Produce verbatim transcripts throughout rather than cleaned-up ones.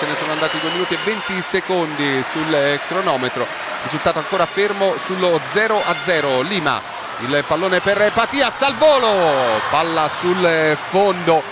ne sono andati due minuti e venti secondi sul cronometro, risultato ancora fermo sullo zero a zero. Lima, il pallone per Patias al volo, palla sul fondo.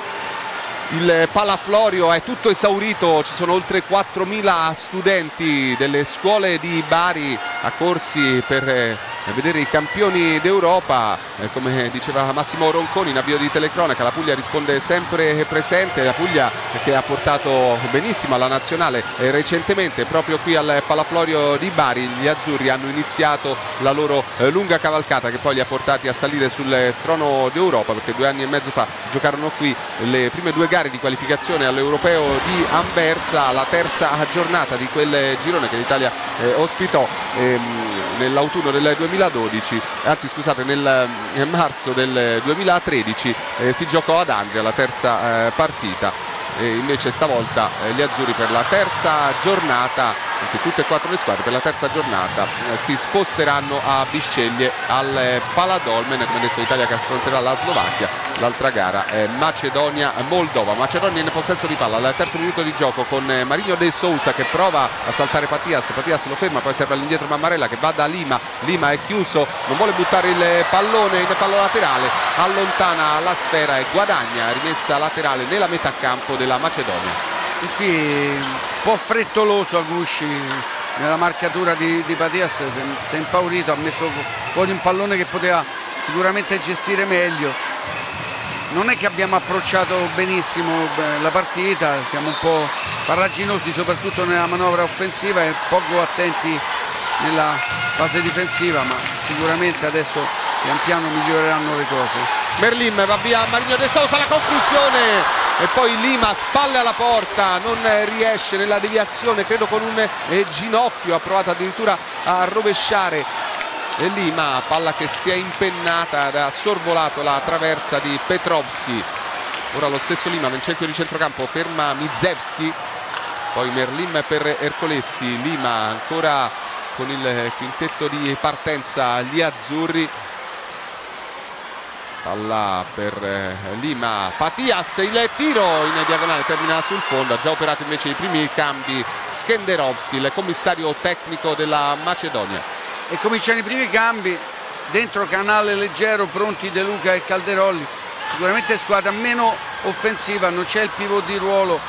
Il palaflorio è tutto esaurito, ci sono oltre quattromila studenti delle scuole di Bari accorsi per vedere i campioni d'Europa. Eh, come diceva Massimo Ronconi in avvio di telecronaca, la Puglia risponde sempre presente, la Puglia che ha portato benissimo alla nazionale eh, recentemente proprio qui al palaflorio di Bari. Gli azzurri hanno iniziato la loro eh, lunga cavalcata che poi li ha portati a salire sul trono d'Europa, perché due anni e mezzo fa giocarono qui le prime due gare di qualificazione all'Europeo di Anversa, la terza giornata di quel girone che l'Italia eh, ospitò ehm, nell'autunno del duemiladodici, anzi scusate nel, nel marzo del duemilatredici eh, si giocò ad Andria la terza eh, partita. E invece stavolta eh, gli azzurri per la terza giornata, anzi tutte e quattro le squadre per la terza giornata eh, si sposteranno a Bisceglie al eh, Paladolmen. Come detto, l'Italia che affronterà la Slovacchia, l'altra gara è Macedonia-Moldova. Macedonia in possesso di palla al terzo minuto di gioco con eh, Marinho de Sousa che prova a saltare Patias, Patias lo ferma, poi serve all'indietro Mammarella che va da Lima, Lima è chiuso, non vuole buttare il pallone in fallo laterale, allontana la sfera e guadagna, rimessa laterale nella metà campo della Macedonia. E qui un po' frettoloso Agusci nella marcatura di, di Patias, si è impaurito, ha messo fuori un pallone che poteva sicuramente gestire meglio. Non è che abbiamo approcciato benissimo la partita, siamo un po' farraginosi soprattutto nella manovra offensiva e poco attenti nella fase difensiva, ma sicuramente adesso pian piano miglioreranno le cose. Merlin va via Marinho de Sousa, la conclusione e poi Lima spalle alla porta, non riesce nella deviazione, credo con un eh, ginocchio, ha provato addirittura a rovesciare e Lima, palla che si è impennata ed ha sorvolato la traversa di Petrovski. Ora lo stesso Lima nel cerchio di centrocampo ferma Mizevski, poi Merlin per Ercolessi, Lima ancora con il quintetto di partenza gli azzurri. Palla per Lima, Patias, il tiro in diagonale termina sul fondo, ha già operato invece i primi cambi Skenderovski, il commissario tecnico della Macedonia. E cominciano i primi cambi, dentro Canale Leggero, pronti De Luca e Calderolli, sicuramente squadra meno offensiva, non c'è il pivot di ruolo.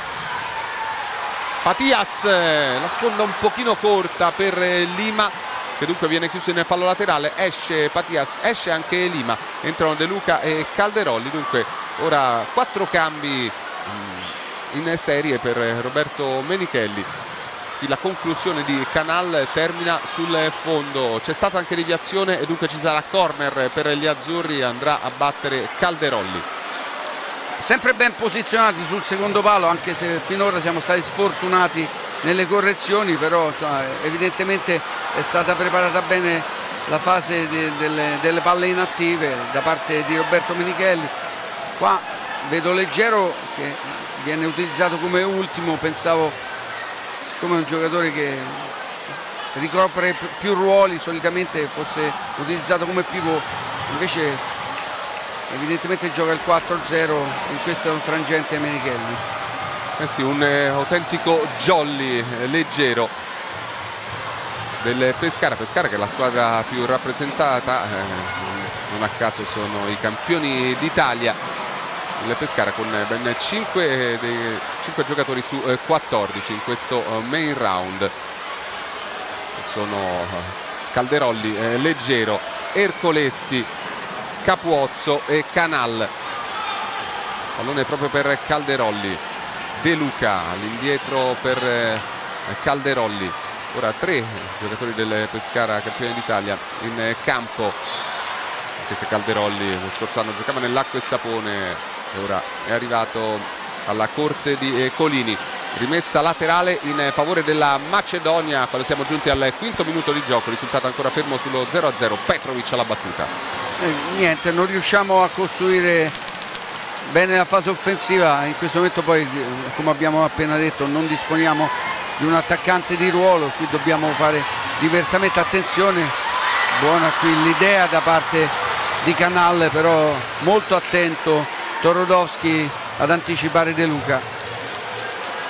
Patias, la sponda un pochino corta per Lima che dunque viene chiuso in fallo laterale, esce Patias, esce anche Lima, entrano De Luca e Calderolli, dunque ora quattro cambi in serie per Roberto Menichelli. La conclusione di Canal termina sul fondo, c'è stata anche deviazione e dunque ci sarà corner per gli azzurri, andrà a battere Calderolli. Sempre ben posizionati sul secondo palo, anche se finora siamo stati sfortunati nelle correzioni, però insomma, evidentemente è stata preparata bene la fase de, delle, delle palle inattive da parte di Roberto Menichelli. Qua vedo Leggero che viene utilizzato come ultimo, pensavo come un giocatore che ricopre più ruoli, solitamente fosse utilizzato come pivot, invece evidentemente gioca il quattro zero in questo frangente Menichelli. Eh sì, un eh, autentico jolly eh, leggero del Pescara. Pescara che è la squadra più rappresentata, eh, non a caso sono i campioni d'Italia. Il Pescara con ben cinque, dei, cinque giocatori su eh, quattordici in questo eh, main round. Sono eh, Calderolli, eh, Leggero, Ercolessi, Capuozzo e Canal. Pallone proprio per Calderolli. De Luca all'indietro per eh, Calderolli. Ora tre giocatori del Pescara campione d'Italia in eh, campo, anche se Calderolli lo scorso anno giocava nell'acqua e sapone e ora è arrivato alla corte di eh, Colini. Rimessa laterale in favore della Macedonia quando siamo giunti al quinto minuto di gioco, risultato ancora fermo sullo zero a zero. Petrovic alla battuta. Eh, niente, non riusciamo a costruire bene la fase offensiva in questo momento, poi come abbiamo appena detto non disponiamo di un attaccante di ruolo, qui dobbiamo fare diversamente. Attenzione, buona qui l'idea da parte di Canal, però molto attento Torodowski ad anticipare De Luca.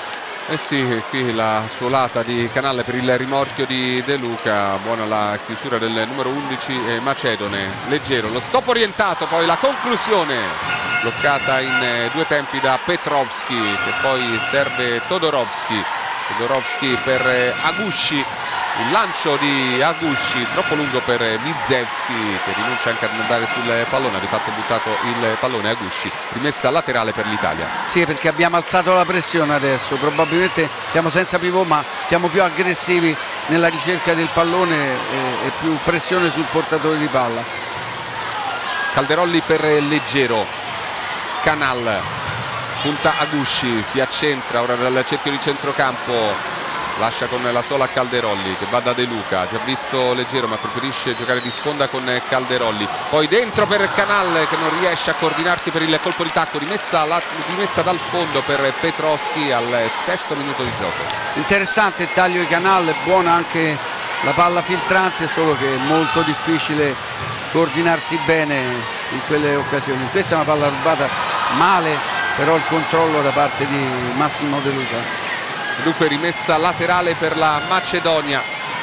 Eh sì, qui la suolata di Canal per il rimorchio di De Luca. Buona la chiusura del numero undici eh, Macedone. Leggero, lo stop orientato, poi la conclusione bloccata in eh, due tempi da Petrovski, che poi serve Todorovski. Todorovski per eh, Agushi. Il lancio di Agushi troppo lungo per Mizevski, che rinuncia anche ad andare sul pallone, ha di fatto buttato il pallone. Agushi, rimessa laterale per l'Italia. Sì, perché abbiamo alzato la pressione adesso, probabilmente siamo senza pivot ma siamo più aggressivi nella ricerca del pallone e, e più pressione sul portatore di palla. Calderolli per Leggero, Canal punta Agushi, si accentra ora dal cerchio di centrocampo, lascia con la sola Calderolli che va da De Luca, ci ha visto Leggero ma preferisce giocare di sponda con Calderolli, poi dentro per Canal che non riesce a coordinarsi per il colpo di tacco, rimessa, la, rimessa dal fondo per Petrovski al sesto minuto di gioco. Interessante il taglio di Canal, buona anche la palla filtrante, solo che è molto difficile coordinarsi bene in quelle occasioni. Questa è una palla rubata male, però il controllo da parte di Massimo De Luca. Dunque rimessa laterale per la Macedonia.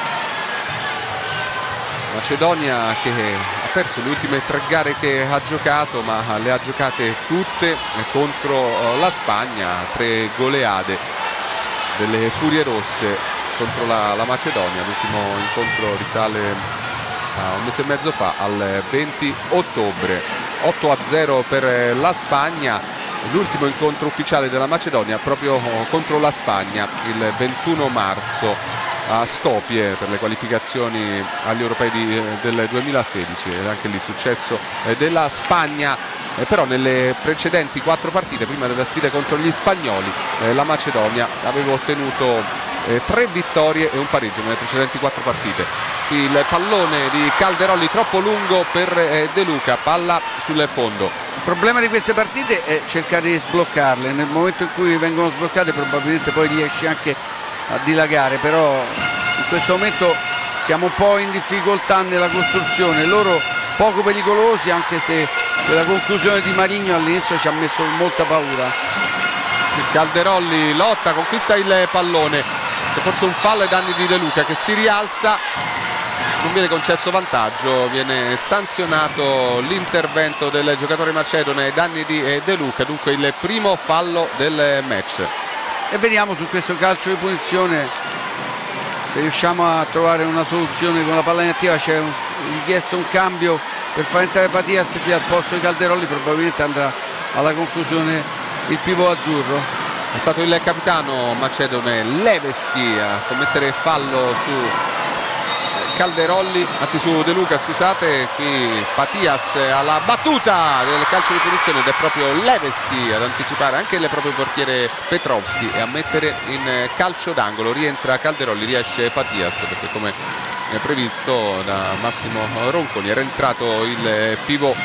Macedonia che ha perso le ultime tre gare che ha giocato, ma le ha giocate tutte contro la Spagna. Tre goleade delle Furie Rosse contro la, la Macedonia. L'ultimo incontro risale a un mese e mezzo fa, al venti ottobre. otto a zero per la Spagna. L'ultimo incontro ufficiale della Macedonia proprio contro la Spagna il ventuno marzo a Skopje per le qualificazioni agli europei di, del duemilasedici, ed anche lì successo della Spagna, eh, però nelle precedenti quattro partite prima della sfida contro gli spagnoli eh, la Macedonia aveva ottenuto eh, tre vittorie e un pareggio nelle precedenti quattro partite. Qui il pallone di Calderolli troppo lungo per eh, De Luca, palla sul fondo. Il problema di queste partite è cercare di sbloccarle, nel momento in cui vengono sbloccate probabilmente poi riesci anche a dilagare, però in questo momento siamo un po' in difficoltà nella costruzione, loro poco pericolosi, anche se quella conclusione di Marigno all'inizio ci ha messo molta paura. Calderolli lotta, conquista il pallone, forse un fallo ai danni di De Luca che si rialza, non viene concesso vantaggio, viene sanzionato l'intervento del giocatore macedone ai danni di De Luca, dunque il primo fallo del match. E vediamo su questo calcio di punizione se riusciamo a trovare una soluzione con la palla inattiva. C'è richiesto un cambio per far entrare Patias qui al posto di Calderolli, probabilmente andrà alla conclusione il pivot azzurro. È stato il capitano macedone Levski a commettere fallo su Calderolli, anzi su De Luca, scusate. Qui Patias alla battuta del calcio di punizione ed è proprio Levski ad anticipare anche il proprio portiere Petrovski e a mettere in calcio d'angolo. Rientra Calderolli, riesce Patias perché come è previsto da Massimo Ronconi era entrato il pivot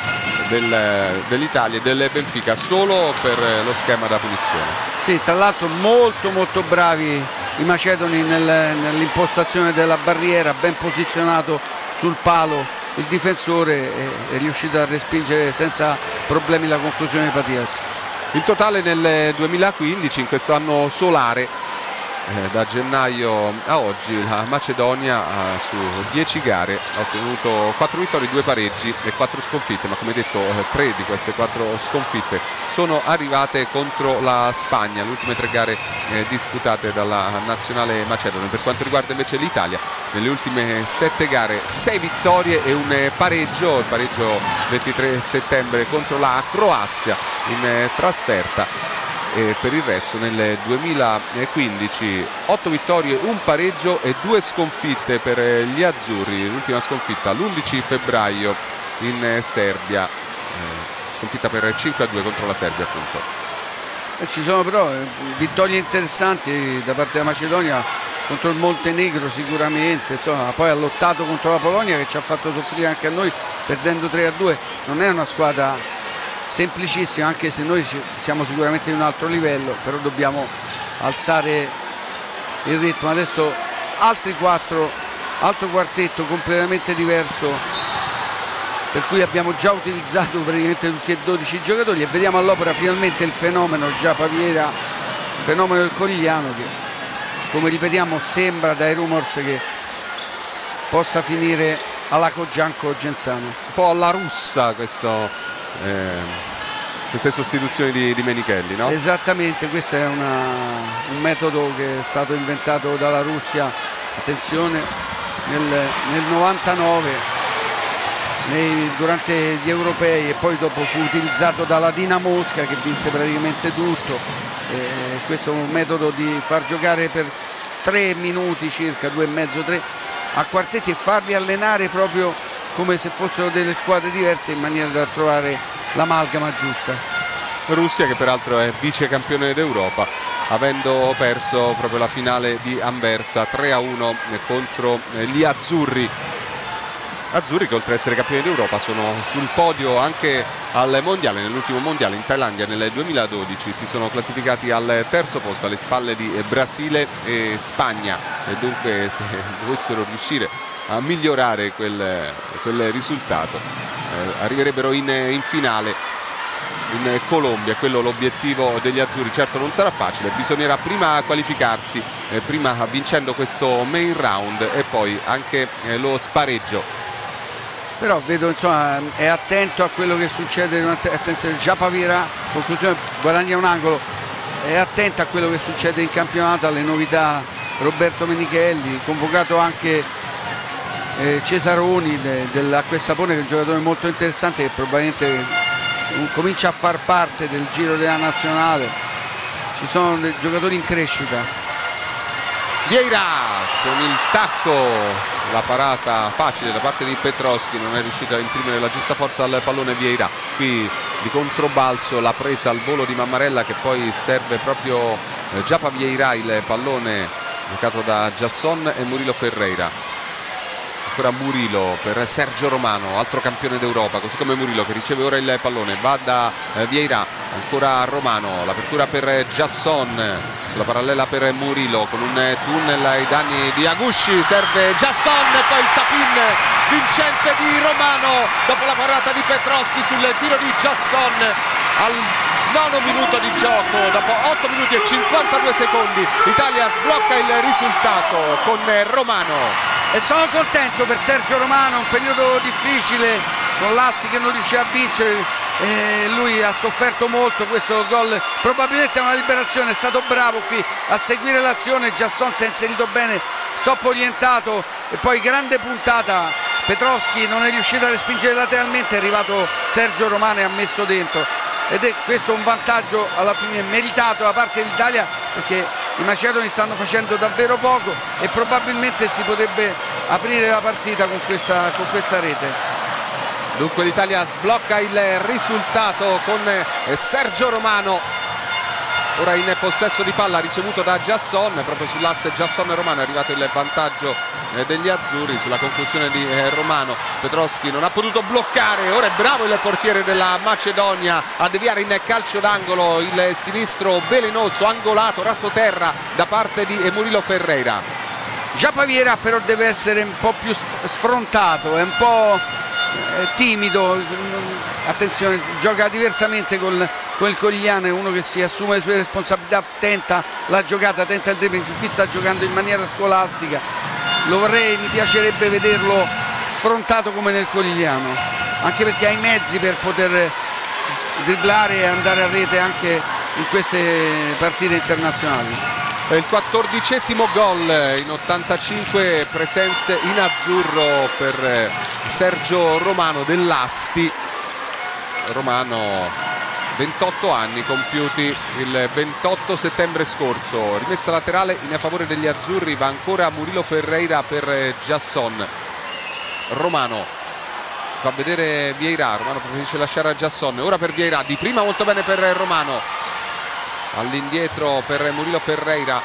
del, dell'Italia e del Benfica solo per lo schema da punizione. Sì, tra l'altro molto molto bravi i macedoni nel, nell'impostazione della barriera, ben posizionato sul palo il difensore, è, è riuscito a respingere senza problemi la conclusione di Patias. In totale nel duemilaquindici, in questo anno solare, eh, da gennaio a oggi, la Macedonia eh, su dieci gare ha ottenuto quattro vittorie, due pareggi e quattro sconfitte, ma come detto eh, tre di queste quattro sconfitte sono arrivate contro la Spagna, le ultime tre gare eh, disputate dalla nazionale macedone. Per quanto riguarda invece l'Italia, nelle ultime sette gare sei vittorie e un eh, pareggio, il pareggio ventitré settembre contro la Croazia in eh, trasferta. E per il resto nel duemilaquindici otto vittorie, un pareggio e due sconfitte per gli azzurri. L'ultima sconfitta l'undici febbraio in Serbia, eh, sconfitta per cinque a due contro la Serbia appunto. E ci sono però eh, vittorie interessanti da parte della Macedonia contro il Montenegro sicuramente, insomma, poi ha lottato contro la Polonia che ci ha fatto soffrire anche a noi perdendo tre a due. Non è una squadra semplicissima, anche se noi siamo sicuramente in un altro livello, però dobbiamo alzare il ritmo. Adesso altri quattro, altro quartetto completamente diverso, per cui abbiamo già utilizzato praticamente tutti e dodici giocatori e vediamo all'opera finalmente il fenomeno già Paviera fenomeno del Corigliano che, come ripetiamo, sembra dai rumors che possa finire alla Cogianco Genzano. Un po' alla russa questo, eh, queste sostituzioni di, di Menichelli, no? Esattamente, questo è una, un metodo che è stato inventato dalla Russia, attenzione, nel, nel novantanove nei, durante gli europei, e poi dopo fu utilizzato dalla Dinamo Mosca che vinse praticamente tutto. Eh, questo è un metodo di far giocare per tre minuti circa, due e mezzo, tre, a quartetti, e farli allenare proprio come se fossero delle squadre diverse in maniera da trovare l'amalgama giusta. Russia che peraltro è vice campione d'Europa, avendo perso proprio la finale di Anversa tre a uno contro gli azzurri. Azzurri che oltre ad essere campioni d'Europa sono sul podio anche al mondiale, nell'ultimo mondiale in Thailandia nel duemiladodici, si sono classificati al terzo posto alle spalle di Brasile e Spagna, e dunque se dovessero riuscire a migliorare quel, quel risultato eh, arriverebbero in, in finale in Colombia. Quello l'obiettivo degli azzurri. Certo non sarà facile, bisognerà prima qualificarsi, eh, prima vincendo questo main round e poi anche eh, lo spareggio. Però vedo, insomma, è attento a quello che succede, attento il Japavira, conclusione, guadagna un angolo, è attento a quello che succede in campionato, alle novità. Roberto Menichelli, convocato anche eh, Cesaroni de, dell'Acqua e Sapone, che è un giocatore molto interessante che probabilmente um, comincia a far parte del giro della nazionale. Ci sono dei giocatori in crescita. Vieira con il tacco, la parata facile da parte di Petroschi, non è riuscito a imprimere la giusta forza al pallone Vieira. Qui di controbalzo la presa al volo di Mammarella, che poi serve proprio eh, Giapa Vieira, il pallone giocato da Giasson e Murilo Ferreira. Ancora Murilo per Sergio Romano, altro campione d'Europa, così come Murilo che riceve ora il pallone, va da eh, Vieira, ancora Romano, l'apertura per Giasson, sulla parallela per Murilo con un tunnel ai danni di Agushi, serve Giasson e poi il tapin vincente di Romano dopo la parata di Petroschi sul tiro di Giasson al nono minuto di gioco. Dopo otto minuti e cinquantadue secondi l'Italia sblocca il risultato con Romano. E sono contento per Sergio Romano, un periodo difficile con l'Asti che non riusciva a vincere, e lui ha sofferto molto questo gol, probabilmente è una liberazione, è stato bravo qui a seguire l'azione, Giasson si è inserito bene, stop orientato e poi grande puntata, Petroschi non è riuscito a respingere lateralmente, è arrivato Sergio Romano e ha messo dentro, ed è questo un vantaggio alla fine meritato da parte dell'Italia, perché i macedoni stanno facendo davvero poco e probabilmente si potrebbe aprire la partita con questa, con questa rete. Dunque l'Italia sblocca il risultato con Sergio Romano, ora in possesso di palla, ricevuto da Giasson, proprio sull'asse Giasson-Romano è arrivato il vantaggio degli azzurri sulla conclusione di Romano. Petroschi non ha potuto bloccare, ora è bravo il portiere della Macedonia a deviare in calcio d'angolo il sinistro velenoso, angolato, raso terra da parte di Murilo Ferreira. Giapaviera però deve essere un po' più sfrontato, è un po' timido, attenzione, gioca diversamente con, con il Corigliano, è uno che si assume le sue responsabilità, tenta la giocata, tenta il dribbling, qui sta giocando in maniera scolastica, lo vorrei, mi piacerebbe vederlo sfrontato come nel Corigliano, anche perché ha i mezzi per poter dribblare e andare a rete anche in queste partite internazionali. È il quattordicesimo gol in ottantacinque presenze in azzurro per Sergio Romano dell'Asti. Romano, ventotto anni compiuti il ventotto settembre scorso. Rimessa laterale in favore degli azzurri, va ancora Murilo Ferreira per Giasson. Romano si fa vedere Vieira, Romano preferisce lasciare a Giasson, ora per Vieira, di prima molto bene per Romano, all'indietro per Murilo Ferreira,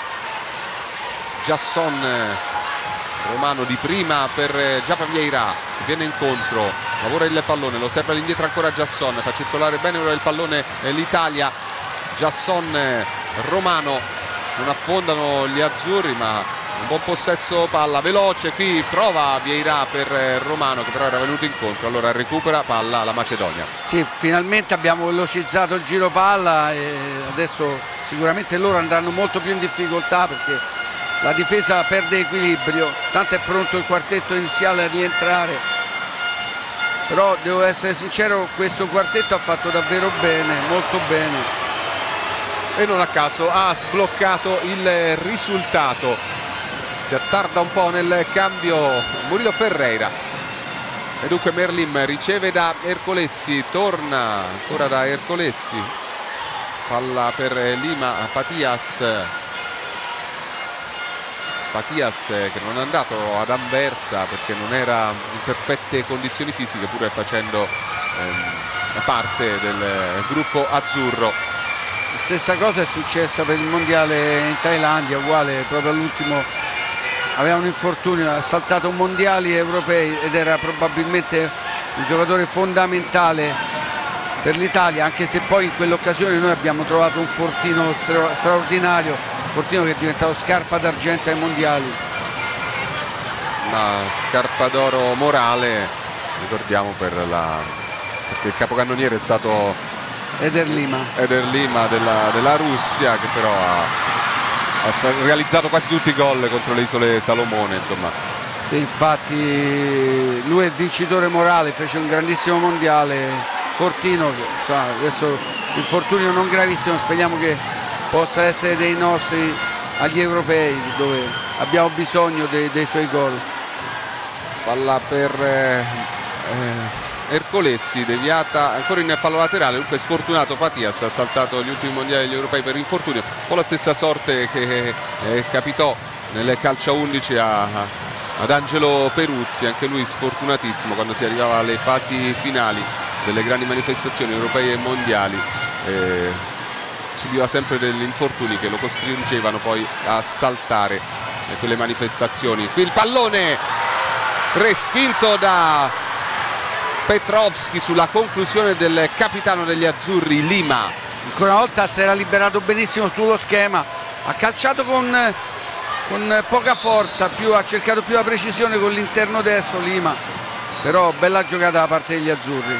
Giasson, Romano di prima per Giapa Vieira, viene incontro, lavora il pallone, lo serve all'indietro ancora Giasson, fa circolare bene ora il pallone l'Italia, Giasson, Romano, non affondano gli azzurri ma un buon possesso palla, veloce, qui prova Vieira per Romano che però era venuto incontro, allora recupera palla la Macedonia. Sì, finalmente abbiamo velocizzato il giro palla e adesso sicuramente loro andranno molto più in difficoltà perché la difesa perde equilibrio, tanto è pronto il quartetto iniziale a rientrare, però devo essere sincero, questo quartetto ha fatto davvero bene, molto bene, e non a caso ha sbloccato il risultato. Si attarda un po' nel cambio Murilo Ferreira e dunque Merlim riceve da Ercolessi, torna ancora da Ercolessi, palla per Lima, Patias Patias che non è andato ad Anversa perché non era in perfette condizioni fisiche, pur facendo ehm, parte del gruppo azzurro. La stessa cosa è successa per il mondiale in Thailandia, uguale, proprio all'ultimo aveva un infortunio, ha saltato mondiali europei ed era probabilmente un giocatore fondamentale per l'Italia, anche se poi in quell'occasione noi abbiamo trovato un Fortino stra straordinario, Fortino che è diventato scarpa d'argento ai mondiali. Una scarpa d'oro morale, ricordiamo, per la, perché il capocannoniere è stato Eder Lima, Eder Lima della, della Russia, che però ha ha realizzato quasi tutti i gol contro le isole Salomone, insomma. Sì, infatti lui è vincitore morale, fece un grandissimo mondiale. Fortino, insomma, adesso infortunio non gravissimo, speriamo che possa essere dei nostri agli europei dove abbiamo bisogno dei, dei suoi gol. Palla per eh, Ercolessi, deviata ancora in fallo laterale, dunque sfortunato Patias, ha saltato gli ultimi mondiali degli europei per infortunio, un po' la stessa sorte che eh, capitò nel calcio a undici a, a, ad Angelo Peruzzi, anche lui sfortunatissimo quando si arrivava alle fasi finali delle grandi manifestazioni europee e mondiali, eh, subiva sempre degli infortuni che lo costringevano poi a saltare eh, quelle manifestazioni. Qui il pallone respinto da Petrovski sulla conclusione del capitano degli azzurri Lima. Ancora una volta si era liberato benissimo sullo schema, ha calciato con, con poca forza, più, ha cercato più la precisione con l'interno destro Lima, però bella giocata da parte degli azzurri.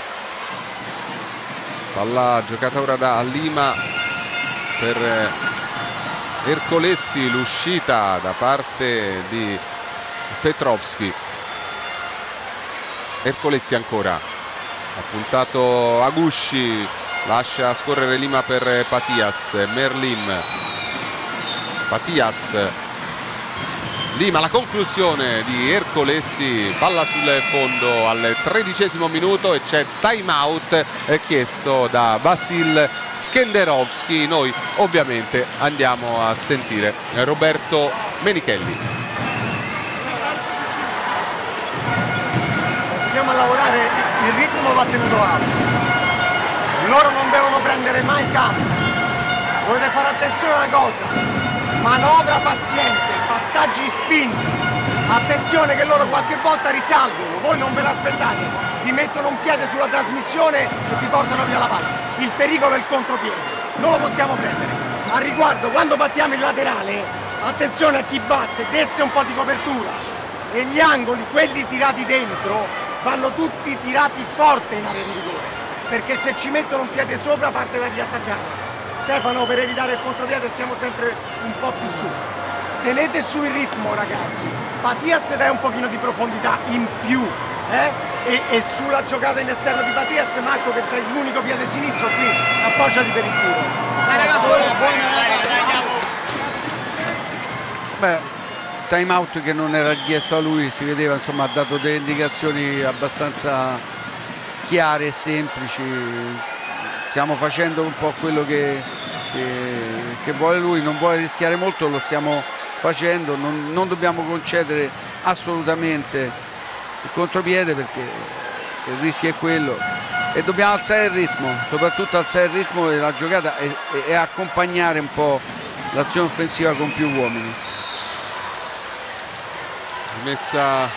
Palla giocata ora da Lima per Ercolessi, l'uscita da parte di Petrovski. Ercolessi ancora, ha puntato Agusci, lascia scorrere Lima per Patias, Merlim, Patias, Lima, la conclusione di Ercolessi, palla sul fondo al tredicesimo minuto e c'è time out chiesto da Vasil Skenderovski. Noi ovviamente andiamo a sentire Roberto Menichelli. A lavorare, il ritmo va tenuto alto, loro non devono prendere mai campo, dovete fare attenzione a una cosa, manovra paziente, passaggi spinti, attenzione che loro qualche volta risalgono, voi non ve l'aspettate, vi mettono un piede sulla trasmissione e vi portano via la palla, il pericolo è il contropiede, non lo possiamo prendere. A riguardo, quando battiamo il laterale, attenzione a chi batte, desse un po' di copertura e gli angoli, quelli tirati dentro, vanno tutti tirati forte in area di rigore, perché se ci mettono un piede sopra parte da riattaccare. Stefano, per evitare il contropiede stiamo sempre un po' più su. Tenete su il ritmo, ragazzi. Patias dà un pochino di profondità in più, eh? e, e sulla giocata in esterno di Patias, Marco, che sei l'unico piede sinistro qui, appoggiati per il tiro. Dai ragazzi, buona, buona. Beh, time out che non era chiesto a lui, si vedeva, insomma, ha dato delle indicazioni abbastanza chiare e semplici. Stiamo facendo un po' quello che, che, che vuole lui, non vuole rischiare molto, lo stiamo facendo, non, non dobbiamo concedere assolutamente il contropiede perché il rischio è quello e dobbiamo alzare il ritmo, soprattutto alzare il ritmo della giocata e, e accompagnare un po' l'azione offensiva con più uomini. Messa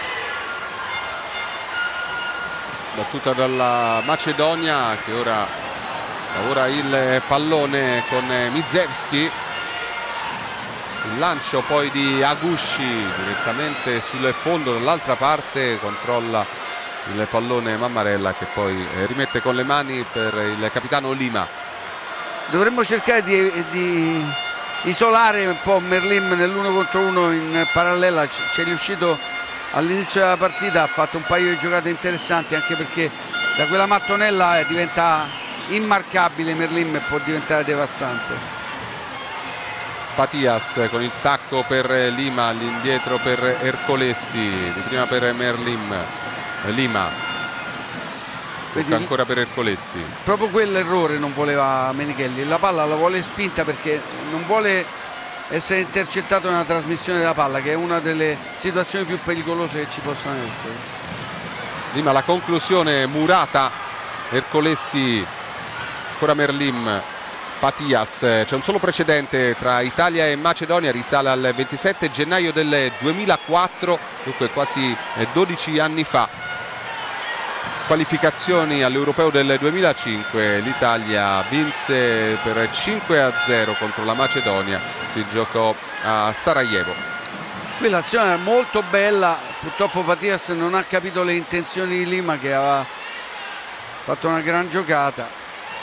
battuta dalla Macedonia che ora lavora il pallone con Mizevski, il lancio poi di Agusci direttamente sul fondo, dall'altra parte controlla il pallone Mammarella che poi rimette con le mani per il capitano Lima. dovremmo cercare di, di isolare un po' Merlim nell'uno contro uno in parallela. Ci è riuscito all'inizio della partita, ha fatto un paio di giocate interessanti, anche perché da quella mattonella eh, diventa immarcabile Merlim e può diventare devastante. Patias con il tacco per Lima, all'indietro per Ercolessi, di prima per Merlim, Lima, tocca ancora per Ercolessi. Proprio quell'errore non voleva Menichelli, la palla la vuole spinta perché non vuole essere intercettato nella trasmissione della palla, che è una delle situazioni più pericolose che ci possono essere. Lima, la conclusione murata, Ercolessi, ancora Merlim, Patias. C'è un solo precedente tra Italia e Macedonia, risale al ventisette gennaio del duemilaquattro, dunque quasi dodici anni fa. Qualificazioni all'Europeo del duemilacinque, l'Italia vinse per cinque a zero contro la Macedonia, si giocò a Sarajevo. Qui l'azione è molto bella, purtroppo Patias non ha capito le intenzioni di Lima, che aveva fatto una gran giocata.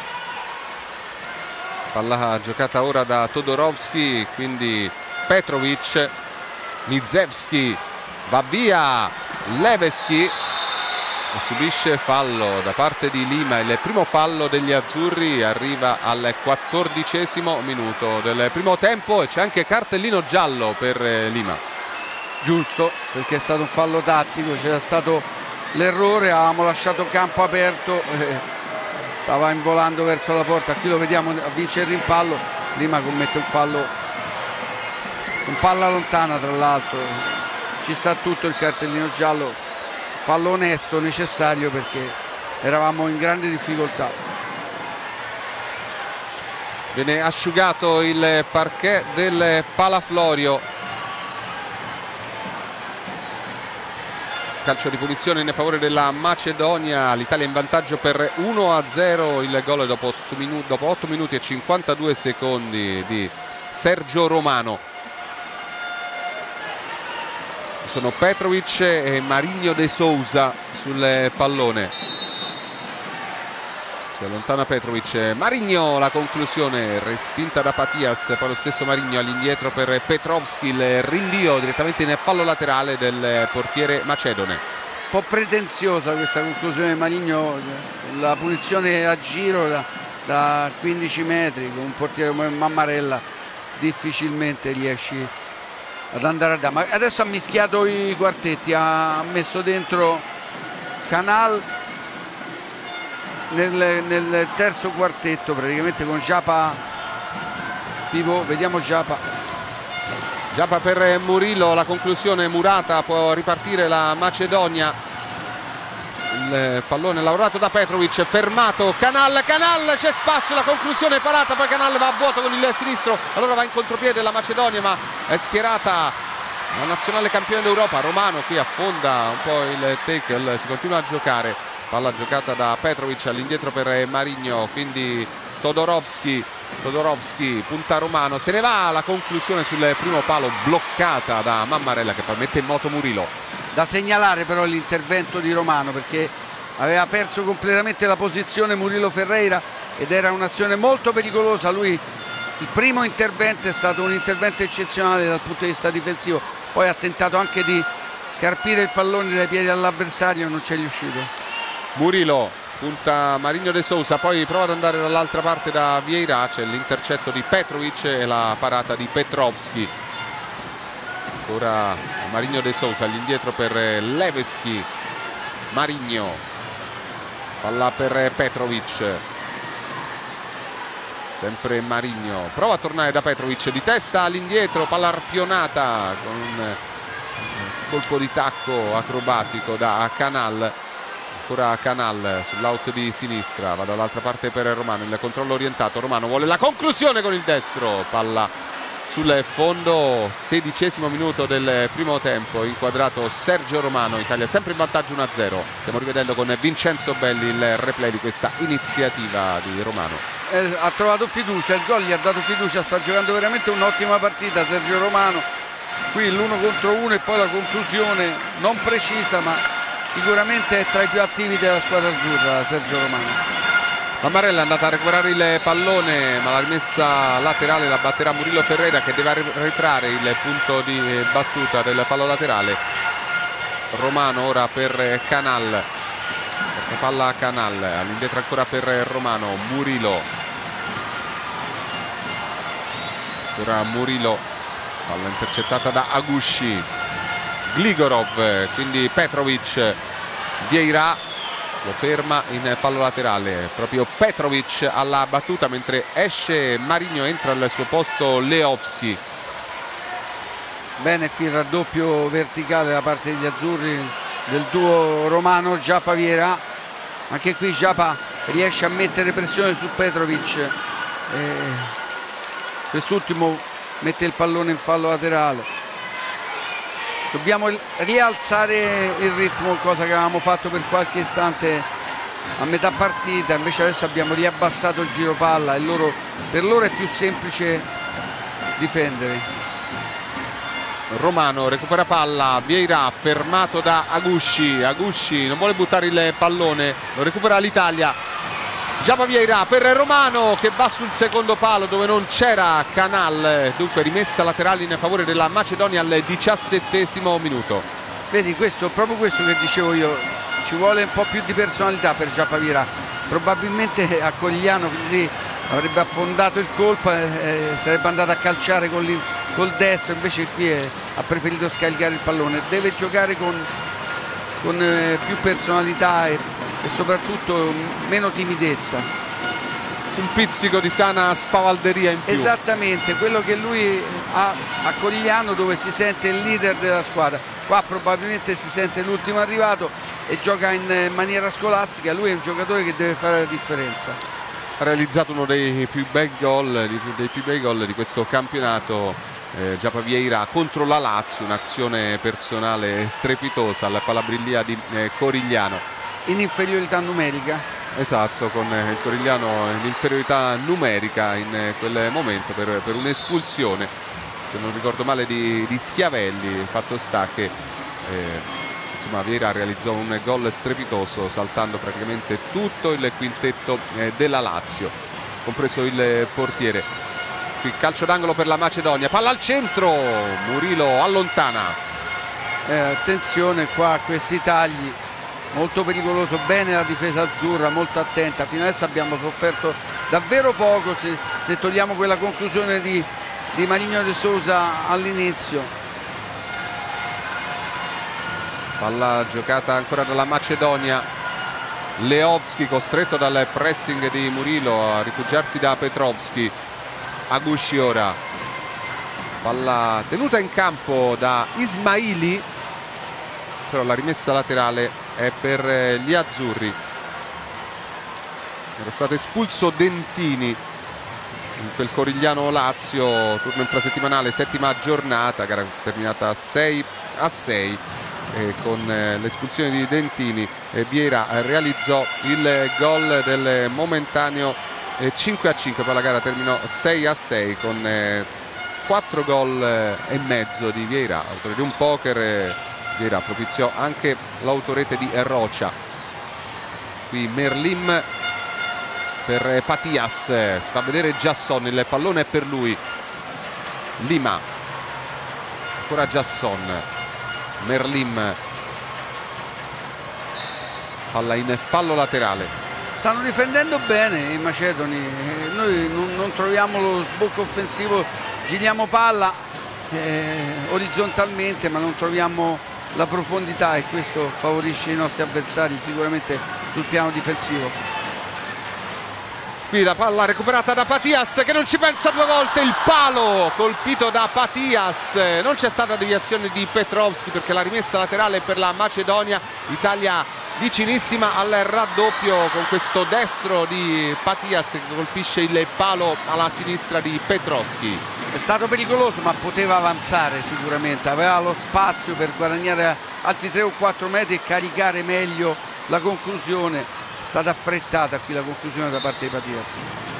Palla giocata ora da Todorovski, quindi Petrovic, Mizevski, va via Leveschi e subisce fallo da parte di Lima. Il primo fallo degli azzurri arriva al quattordicesimo minuto del primo tempo e c'è anche cartellino giallo per Lima. Giusto, perché è stato un fallo tattico, c'era stato l'errore, avevamo lasciato campo aperto, eh, stava involando verso la porta, qui lo vediamo a vincere il rimpallo. Lima commette un fallo con palla lontana, tra l'altro ci sta tutto il cartellino giallo, fallo onesto, necessario, perché eravamo in grande difficoltà. Viene asciugato il parquet del Palaflorio. Calcio di punizione in favore della Macedonia, l'Italia in vantaggio per uno a zero, il gol dopo otto minuti, dopo otto minuti e cinquantadue secondi di Sergio Romano. Sono Petrovic e Marinho de Souza sul pallone. Si allontana Petrovic, Marinho, la conclusione respinta da Patias, poi lo stesso Marinho all'indietro per Petrovski, il rinvio direttamente in fallo laterale del portiere macedone. Un po' pretenziosa questa conclusione di Marinho, la punizione a giro da, da quindici metri con un portiere come Mammarella difficilmente riesci ad andare a dare. Ma adesso ha mischiato i quartetti, ha messo dentro Canal Nel, nel terzo quartetto, praticamente con Giapa pivot. Vediamo Giapa Giapa per Murillo, la conclusione murata, può ripartire la Macedonia. Il pallone lavorato da Petrovic, fermato Canal, Canal, c'è spazio, la conclusione parata, poi Canal va a vuoto con il sinistro, allora va in contropiede la Macedonia, ma è schierata la nazionale campione d'Europa. Romano qui affonda un po' il tackle, si continua a giocare. Palla giocata da Petrovic all'indietro per Marinho, quindi Todorovski, Todorovski punta Romano, se ne va, la conclusione sul primo palo bloccata da Mammarella, che poi mette in moto Murillo. Da segnalare però l'intervento di Romano, perché aveva perso completamente la posizione Murilo Ferreira ed era un'azione molto pericolosa. Lui, il primo intervento è stato un intervento eccezionale dal punto di vista difensivo, poi ha tentato anche di carpire il pallone dai piedi all'avversario e non ci è riuscito. Murillo punta Marinho de Souza, poi prova ad andare dall'altra parte da Vieira, c'è l'intercetto di Petrovic e la parata di Petrovski. Ora Marinho de Souza all'indietro per Leveschi, Marinho, palla per Petrovic, sempre Marinho, prova a tornare da Petrovic di testa all'indietro, palla arpionata con un colpo di tacco acrobatico da Canal. Ancora Canal sull'out di sinistra, va dall'altra parte per Romano, il controllo orientato, Romano vuole la conclusione con il destro, palla sul fondo, sedicesimo minuto del primo tempo, inquadrato Sergio Romano, Italia sempre in vantaggio uno a zero. Stiamo rivedendo con Vincenzo Belli il replay di questa iniziativa di Romano. Eh, ha trovato fiducia, il gol gli ha dato fiducia, sta giocando veramente un'ottima partita Sergio Romano. Qui l'uno contro uno e poi la conclusione non precisa, ma sicuramente è tra i più attivi della squadra azzurra Sergio Romano. Amarella è andata a recuperare il pallone, ma la rimessa laterale la batterà Murilo Ferreira, che deve arretrare il punto di battuta del fallo laterale. Romano ora per Canal, palla Canal, all'indietro ancora per Romano. Murilo, ora Murilo, palla intercettata da Agushi. Gligorov, quindi Petrovic, Vieira lo ferma in fallo laterale, proprio Petrovic alla battuta, mentre esce Marigno, entra al suo posto Leovski. Bene qui il raddoppio verticale da parte degli azzurri del duo Romano Giappa Vieira. Anche qui Giappa riesce a mettere pressione su Petrovic, e quest'ultimo mette il pallone in fallo laterale. Dobbiamo rialzare il ritmo, cosa che avevamo fatto per qualche istante a metà partita, invece adesso abbiamo riabbassato il giro palla e loro, per loro è più semplice difendere. Romano recupera palla, Vieira fermato da Agushi. Agushi non vuole buttare il pallone, lo recupera l'Italia. Giappa Vieira per Romano, che va sul secondo palo dove non c'era Canal, dunque rimessa laterale in favore della Macedonia al diciassettesimo minuto. Vedi, questo, proprio questo che dicevo io, ci vuole un po' più di personalità per Giappa Vieira. Probabilmente a Cogliano lì avrebbe affondato il colpo, eh, sarebbe andato a calciare con col destro, invece qui è, ha preferito scagliare il pallone. Deve giocare con, con eh, più personalità e, e soprattutto meno timidezza. Un pizzico di sana spavalderia in più. Esattamente, quello che lui ha a Cogliano, dove si sente il leader della squadra. Qua probabilmente si sente l'ultimo arrivato e gioca in maniera scolastica. Lui è un giocatore che deve fare la differenza. Ha realizzato uno dei più bei gol di, dei più bei gol di questo campionato, eh, Giappa Vieira contro la Lazio, un'azione personale strepitosa alla Palabrilia di eh, Corigliano. In inferiorità numerica. Esatto, con il Corigliano in inferiorità numerica in quel momento per, per un'espulsione, se non ricordo male, di, di Schiavelli. Fatto sta che eh, insomma, Vieira realizzò un gol strepitoso saltando praticamente tutto il quintetto eh, della Lazio, compreso il portiere. Qui calcio d'angolo per la Macedonia, palla al centro, Murilo allontana. Eh, attenzione qua a questi tagli. Molto pericoloso, bene la difesa azzurra, molto attenta. Fino adesso abbiamo sofferto davvero poco se, se togliamo quella conclusione di, di Marigno de Sousa all'inizio. Palla giocata ancora dalla Macedonia. Leovski costretto dal pressing di Murilo a rifugiarsi da Petrovski. Agushi ora. Palla tenuta in campo da Ismaili, però la rimessa laterale è per gli azzurri. Era stato espulso Dentini in quel Corigliano Lazio, turno infrasettimanale, settima giornata, gara terminata sei a sei, e con l'espulsione di Dentini eh, Vieira realizzò il gol del momentaneo eh, cinque a cinque, poi la gara terminò sei a sei con eh, quattro gol eh, e mezzo di Vieira, autore di un poker. Eh, Vieira propiziò anche l'autorete di Rocha. Qui Merlim per Patias, si fa vedere Giasson, il pallone è per lui. Lima, ancora Giasson, Merlim, palla in fallo laterale. Stanno difendendo bene i macedoni, noi non, non troviamo lo sbocco offensivo, giriamo palla eh, orizzontalmente ma non troviamo la profondità, e questo favorisce i nostri avversari sicuramente sul piano difensivo. Qui la palla recuperata da Patias, che non ci pensa due volte, il palo colpito da Patias. Non c'è stata deviazione di Petrovski perché la rimessa laterale per la Macedonia. Italia vicinissima al raddoppio con questo destro di Patias che colpisce il palo alla sinistra di Petrovski. È stato pericoloso ma poteva avanzare sicuramente, aveva lo spazio per guadagnare altri tre o quattro metri e caricare meglio la conclusione. È stata affrettata qui la conclusione da parte di Patias.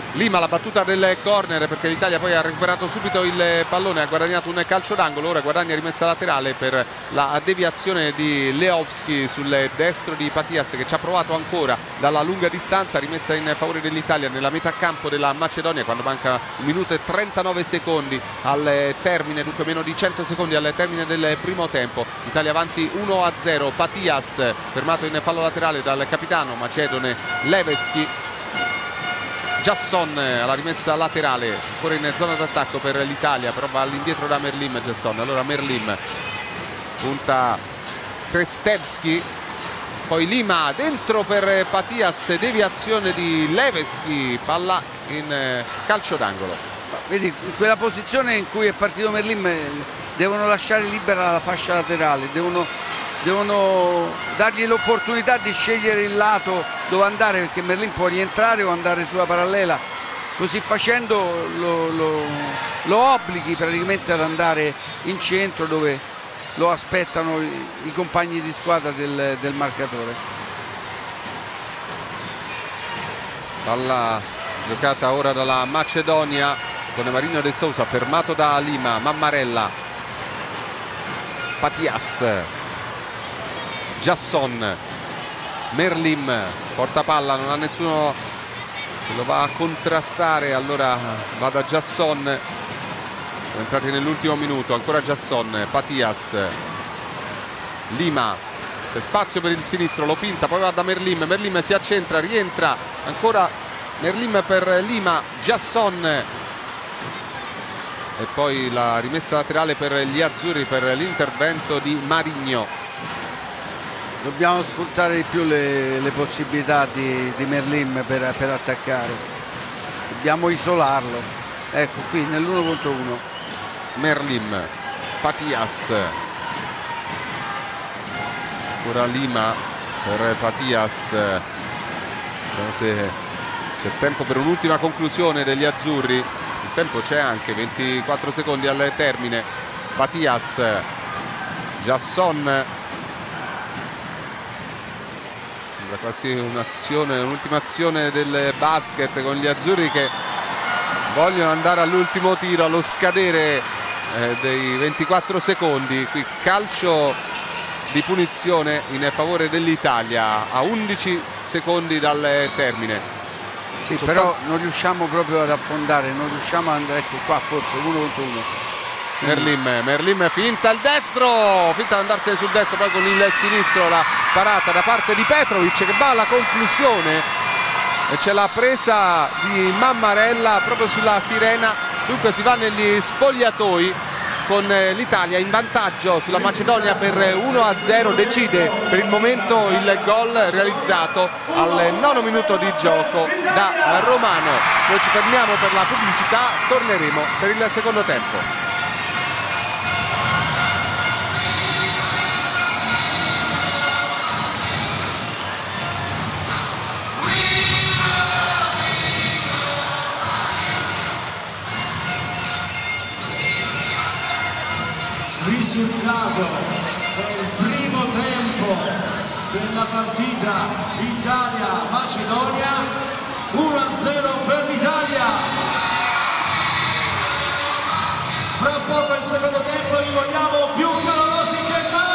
Lima la battuta del corner, perché l'Italia poi ha recuperato subito il pallone, ha guadagnato un calcio d'angolo, ora guadagna rimessa laterale per la deviazione di Leowski sul destro di Patias, che ci ha provato ancora dalla lunga distanza, rimessa in favore dell'Italia nella metà campo della Macedonia quando manca un minuto e trentanove secondi al termine, dunque meno di cento secondi al termine del primo tempo. Italia avanti uno a zero, Patias fermato in fallo laterale dal capitano macedone Leweski. Jasson alla rimessa laterale, ancora in zona d'attacco per l'Italia, però va all'indietro da Merlim Jasson. Allora Merlim punta Krestevski, poi Lima dentro per Patias, deviazione di Leweski, palla in calcio d'angolo. Vedi, in quella posizione in cui è partito Merlim devono lasciare libera la fascia laterale, devono, devono dargli l'opportunità di scegliere il lato dove andare, perché Merlim può rientrare o andare sulla parallela, così facendo lo, lo, lo obblighi praticamente ad andare in centro dove lo aspettano i, i compagni di squadra del, del marcatore. Palla giocata ora dalla Macedonia con Marino De Sousa, fermato da Lima, Mammarella, Patias, Jasson, Merlim porta palla, non ha nessuno che lo va a contrastare, allora va da Jasson. Sono entrati nell'ultimo minuto, ancora Jasson, Patias, Lima, c'è spazio per il sinistro, lo finta, poi va da Merlim, Merlim si accentra, rientra, ancora Merlim per Lima, Jasson e poi la rimessa laterale per gli azzurri per l'intervento di Marigno. Dobbiamo sfruttare di più le, le possibilità di, di Merlim per, per attaccare, dobbiamo isolarlo. Ecco qui nell'uno contro uno Merlim, Patias, ora Lima per Patias, vediamo se c'è tempo per un'ultima conclusione degli azzurri. Il tempo c'è anche, ventiquattro secondi al termine. Patias, Jasson, quasi un'azione, un'ultima azione del basket con gli azzurri che vogliono andare all'ultimo tiro allo scadere eh, dei ventiquattro secondi. Qui calcio di punizione in favore dell'Italia a undici secondi dal termine. Sì, però non riusciamo proprio ad affondare, non riusciamo ad andare, ecco qua forse uno contro uno. Merlim, Merlim finta il destro, finta di andarsene sul destro, poi con il sinistro la parata da parte di Petrovic che va alla conclusione e c'è la presa di Mammarella proprio sulla sirena. Dunque si va negli spogliatoi con l'Italia in vantaggio sulla Macedonia per uno a zero, decide per il momento il gol realizzato al nono minuto di gioco da Romano. Noi ci fermiamo per la pubblicità, torneremo per il secondo tempo. Risultato del primo tempo della partita Italia-Macedonia, uno a zero per l'Italia. Fra poco il secondo tempo, li vogliamo più calorosi che mai.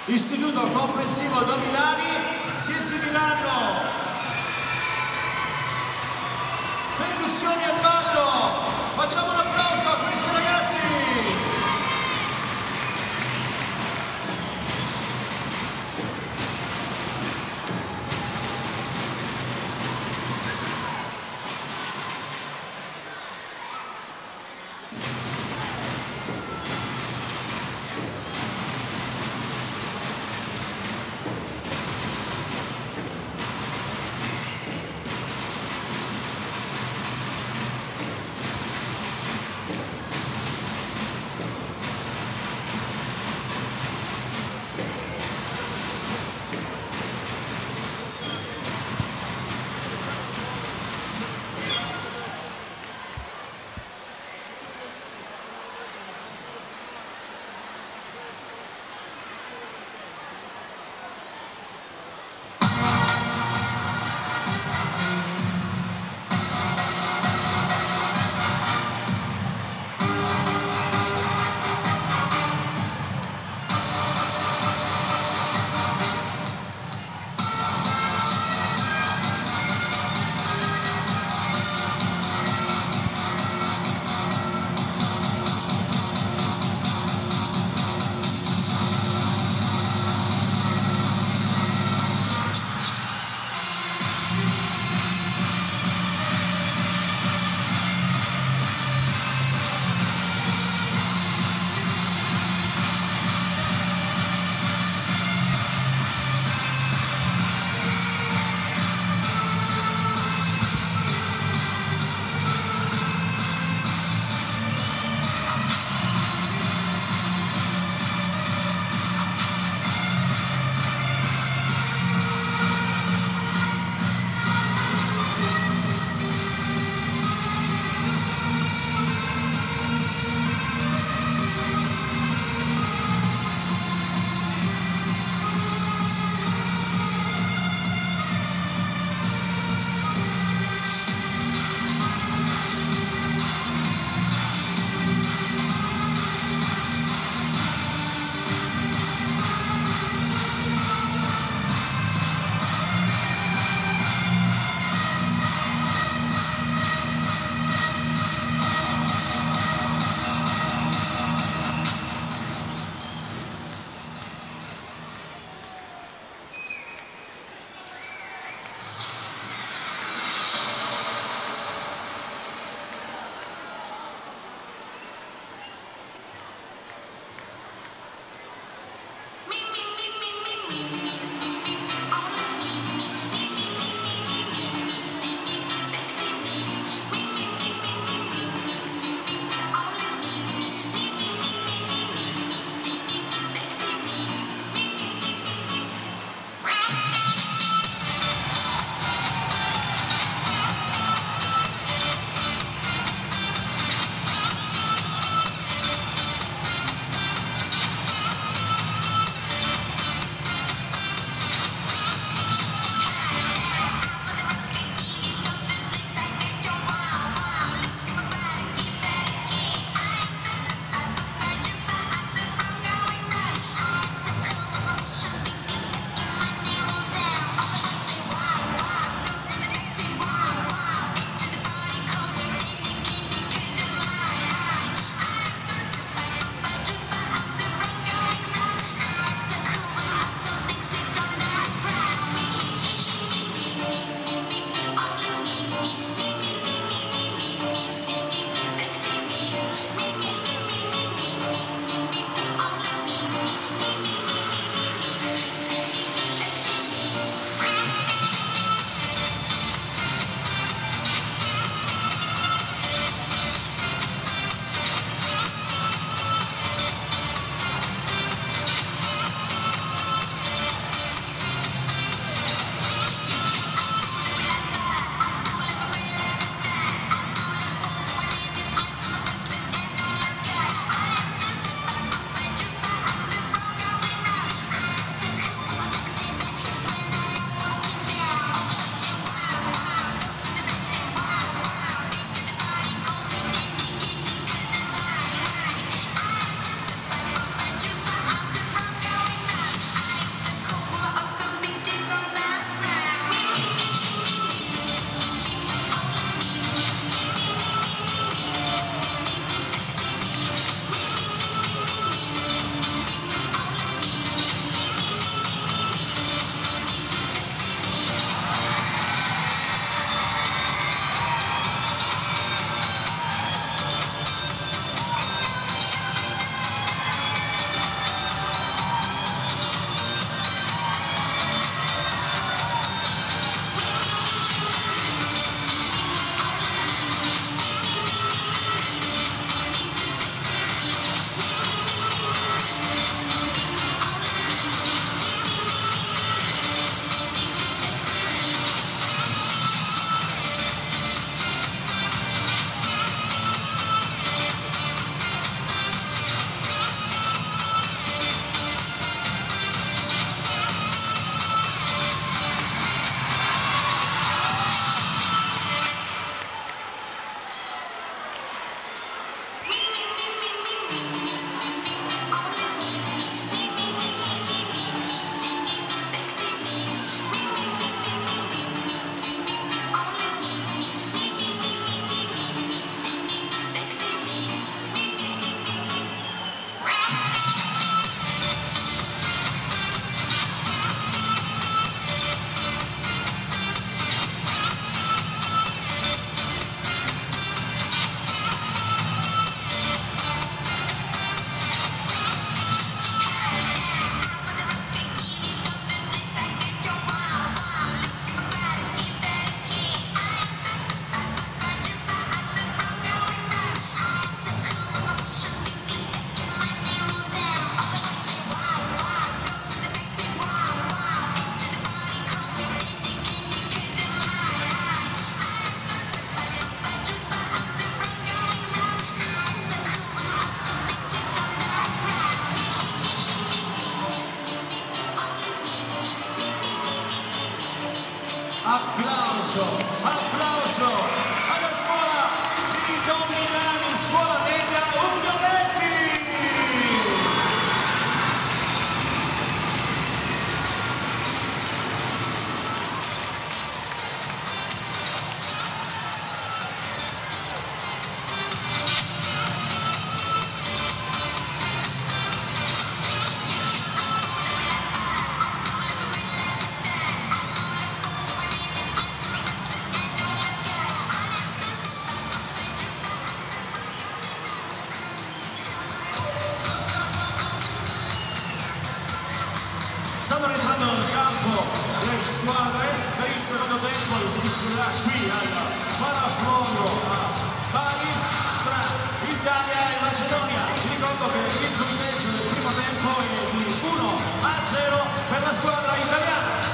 Istituto Comprensivo Dominani si esibiranno percussioni e ballo. Facciamo un applauso a questi ragazzi. applauso, applauso alla scuola G. Don Milani, scuola media Ungaretti. Stanno rientrando nel campo le squadre per il secondo tempo, si discuterà qui al Farafloro a Bari tra Italia e Macedonia. Vi ricordo che il punteggio del primo tempo è di uno a zero per la squadra italiana.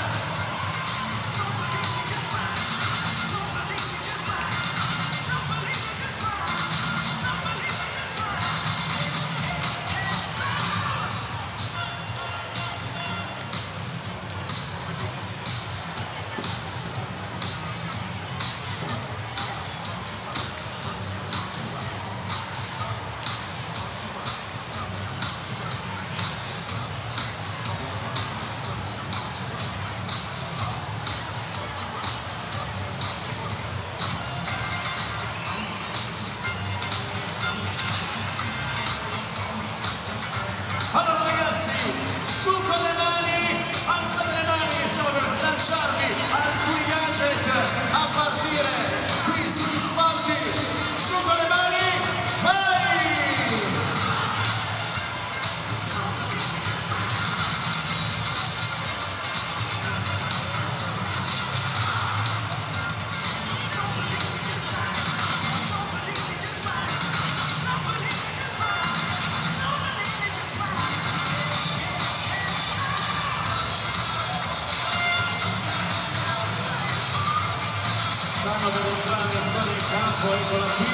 Allora ragazzi, su con le mani, alzate le mani, stiamo per lanciarvi alcuni gadget a partire qui sugli spalti. Su con le mani, vai! Stanno per entrare le squadre in campo, eccola qui.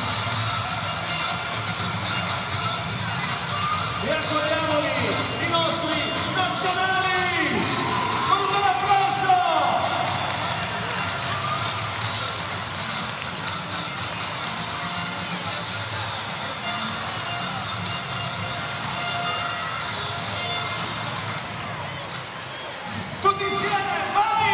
E accogliamoli i nostri nazionali con un bel applauso. Tutti insieme, vai!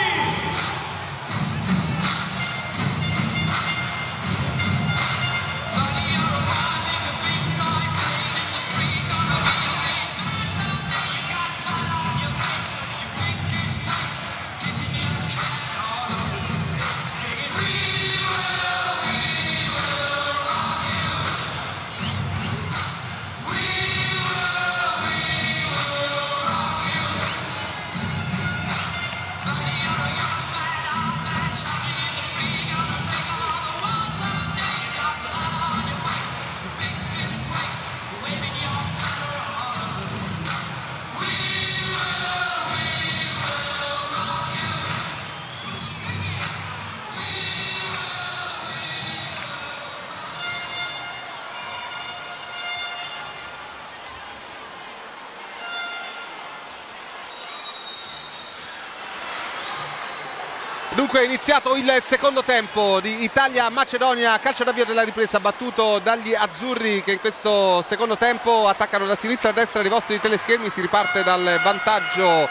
Dunque è iniziato il secondo tempo di Italia-Macedonia, calcio d'avvio della ripresa battuto dagli azzurri che in questo secondo tempo attaccano da sinistra a destra dei vostri teleschermi. Si riparte dal vantaggio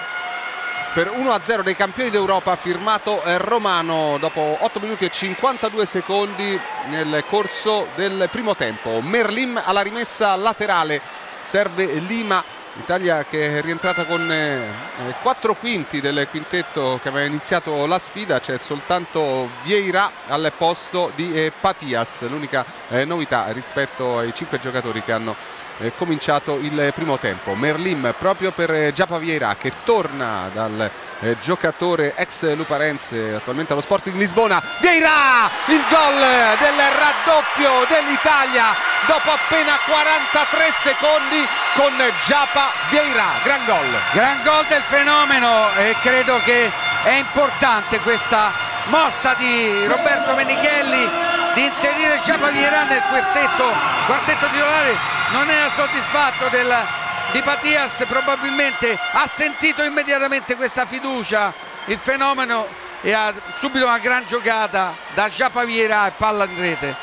per uno a zero dei campioni d'Europa firmato Romano dopo otto minuti e cinquantadue secondi nel corso del primo tempo. Merlim alla rimessa laterale, serve Lima. L'Italia che è rientrata con eh, quattro quinti del quintetto che aveva iniziato la sfida. C'è soltanto Vieira al posto di eh, Patias, l'unica eh, novità rispetto ai cinque giocatori che hanno eh, cominciato il primo tempo. Merlim proprio per eh, Giapa Vieira, che torna dal eh, giocatore ex Luparense, attualmente allo Sporting Lisbona. Vieira, il gol del raddoppio dell'Italia dopo appena quarantatré secondi con Giapa Vieira. Gran gol, gran gol del fenomeno, e credo che è importante questa mossa di Roberto Menichelli di inserire Giapa Vieira nel quartetto, quartetto titolare. Non era soddisfatto del, di Patias, probabilmente ha sentito immediatamente questa fiducia, il fenomeno e ha subito una gran giocata da Japaviera e palla in rete.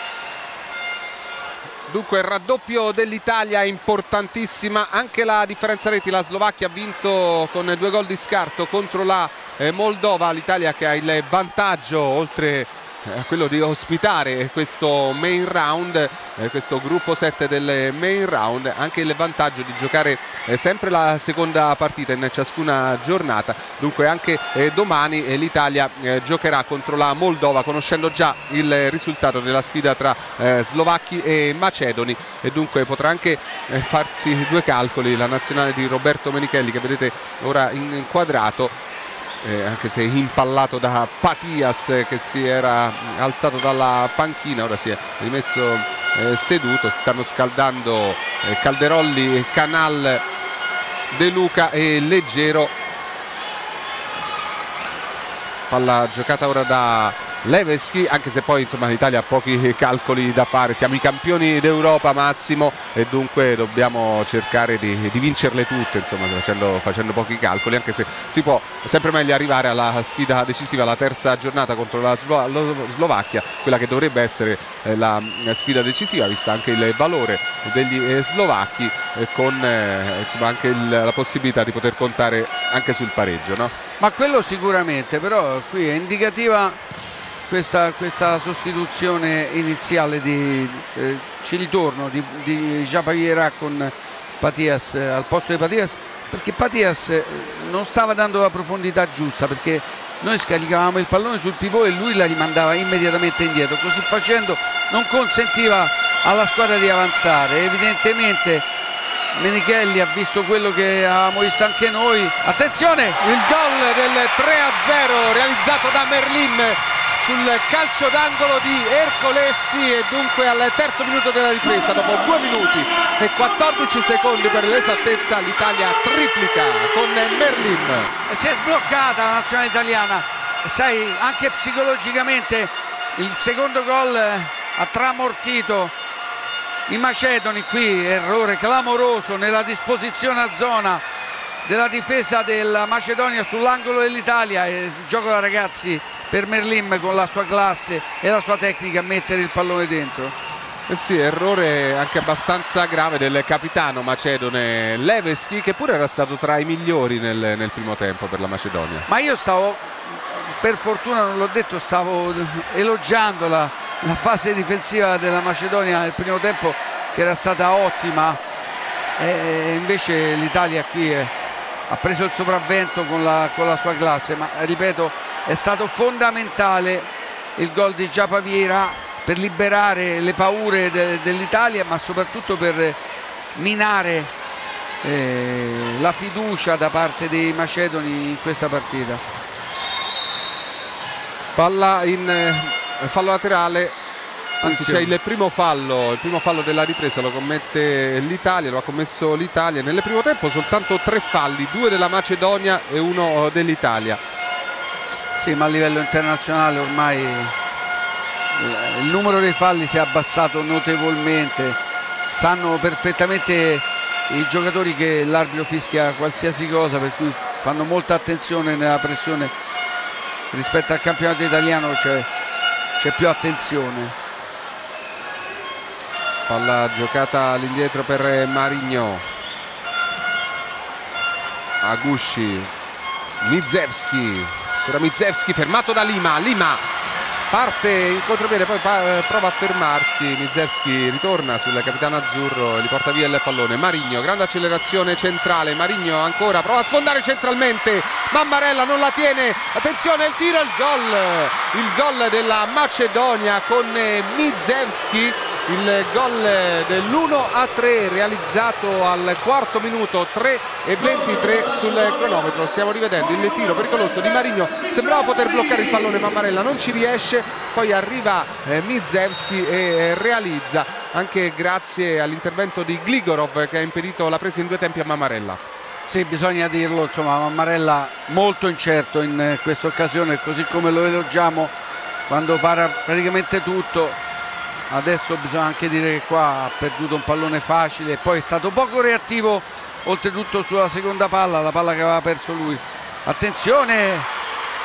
Dunque il raddoppio dell'Italia è importantissima, anche la differenza reti, la Slovacchia ha vinto con due gol di scarto contro la eh, Moldova, l'Italia che ha il vantaggio oltre a quello di ospitare questo main round, eh, questo gruppo sette del main round, anche il vantaggio di giocare eh, sempre la seconda partita in ciascuna giornata. Dunque anche eh, domani eh, l'Italia eh, giocherà contro la Moldova, conoscendo già il risultato della sfida tra eh, slovacchi e macedoni, e dunque potrà anche eh, farsi due calcoli la nazionale di Roberto Menichelli, che vedete ora inquadrato. Eh, anche se impallato da Patias, eh, che si era alzato dalla panchina, ora si è rimesso eh, seduto. Si stanno scaldando eh, Calderolli, Canal, De Luca e Leggero. Palla giocata ora da Leveschi, anche se poi insomma l'Italia ha pochi calcoli da fare, siamo i campioni d'Europa Massimo e dunque dobbiamo cercare di, di vincerle tutte, insomma facendo, facendo pochi calcoli, anche se si può sempre meglio arrivare alla sfida decisiva, la terza giornata contro la Slo Slovacchia, quella che dovrebbe essere eh, la sfida decisiva, vista anche il valore degli eh, slovacchi, eh, con eh, insomma anche il, la possibilità di poter contare anche sul pareggio, no? Ma quello sicuramente, però qui è indicativa Questa, questa sostituzione iniziale di eh, ci ritorno di, di Japaviera con Patias eh, al posto di Patias, perché Patias eh, non stava dando la profondità giusta, perché noi scaricavamo il pallone sul pivot e lui la rimandava immediatamente indietro, così facendo non consentiva alla squadra di avanzare. Evidentemente Menichelli ha visto quello che avevamo visto anche noi. Attenzione, il gol del tre a zero realizzato da Merlin sul calcio d'angolo di Ercolessi, e dunque al terzo minuto della ripresa, dopo due minuti e quattordici secondi per l'esattezza, l'Italia triplica con Merlin. Si è sbloccata la nazionale italiana, sai, anche psicologicamente il secondo gol ha tramortito i macedoni. Qui errore clamoroso nella disposizione a zona della difesa della Macedonia sull'angolo dell'Italia, e gioco da ragazzi per Merlin con la sua classe e la sua tecnica a mettere il pallone dentro. Eh sì, errore anche abbastanza grave del capitano macedone Leveschi, che pure era stato tra i migliori nel, nel primo tempo per la Macedonia. Ma io stavo, per fortuna non l'ho detto, stavo elogiando la, la fase difensiva della Macedonia nel primo tempo, che era stata ottima, e invece l'Italia qui è, ha preso il sopravvento con la, con la sua classe, ma ripeto, è stato fondamentale il gol di Japaviera per liberare le paure de, dell'Italia, ma soprattutto per minare eh, la fiducia da parte dei macedoni in questa partita. Palla in eh, fallo laterale, anzi c'è il primo fallo, il primo fallo della ripresa lo commette l'Italia, lo ha commesso l'Italia. Nel primo tempo soltanto tre falli, due della Macedonia e uno dell'Italia. Sì, ma a livello internazionale ormai il numero dei falli si è abbassato notevolmente. Sanno perfettamente i giocatori che l'arbitro fischia qualsiasi cosa, per cui fanno molta attenzione nella pressione. Rispetto al campionato italiano c'è più attenzione. Palla giocata all'indietro per Marigno. Agusci, Mizewski, ora Mizewski fermato da Lima, Lima parte in contropiede, poi prova a fermarsi, Mizewski ritorna sul capitano azzurro e gli porta via il pallone. Marigno, grande accelerazione centrale, Marigno ancora, prova a sfondare centralmente, Mammarella non la tiene, attenzione il tiro, il gol, il gol della Macedonia con Mizewski, il gol dell'uno a tre realizzato al quarto minuto, tre e ventitré sul cronometro. Stiamo rivedendo il tiro pericoloso di Marigno, sembrava poter bloccare il pallone, Mammarella non ci riesce, poi arriva eh, Mizewski e eh, realizza, anche grazie all'intervento di Gligorov che ha impedito la presa in due tempi a Mammarella. Sì, bisogna dirlo, insomma, Mammarella molto incerto in eh, questa occasione, così come lo elogiamo quando para praticamente tutto. Adesso bisogna anche dire che qua ha perduto un pallone facile e poi è stato poco reattivo oltretutto sulla seconda palla, la palla che aveva perso lui. Attenzione,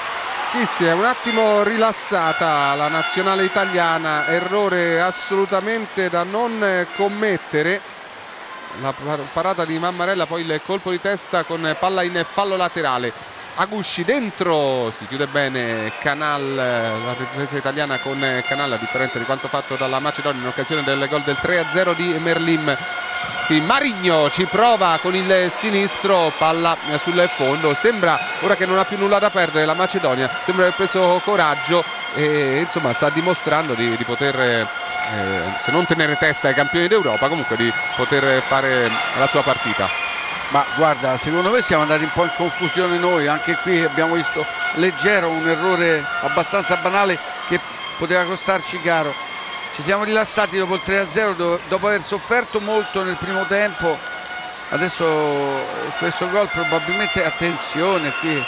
Qui si è un attimo rilassata la nazionale italiana, errore assolutamente da non commettere. La parata di Mammarella, poi il colpo di testa con palla in fallo laterale. Agusci dentro, si chiude bene Canal, la difesa italiana con Canal, a differenza di quanto fatto dalla Macedonia in occasione del gol del tre a zero di Merlim. Qui Marigno ci prova con il sinistro, palla sul fondo, sembra ora che non ha più nulla da perdere la Macedonia, sembra aver preso coraggio e insomma sta dimostrando di, di poter, eh, se non tenere testa ai campioni d'Europa, comunque di poter fare la sua partita. Ma guarda, secondo me siamo andati un po' in confusione noi, anche qui abbiamo visto Leggero, un errore abbastanza banale che poteva costarci caro. Ci siamo rilassati dopo il tre a zero, dopo aver sofferto molto nel primo tempo. Adesso questo gol probabilmente, attenzione qui,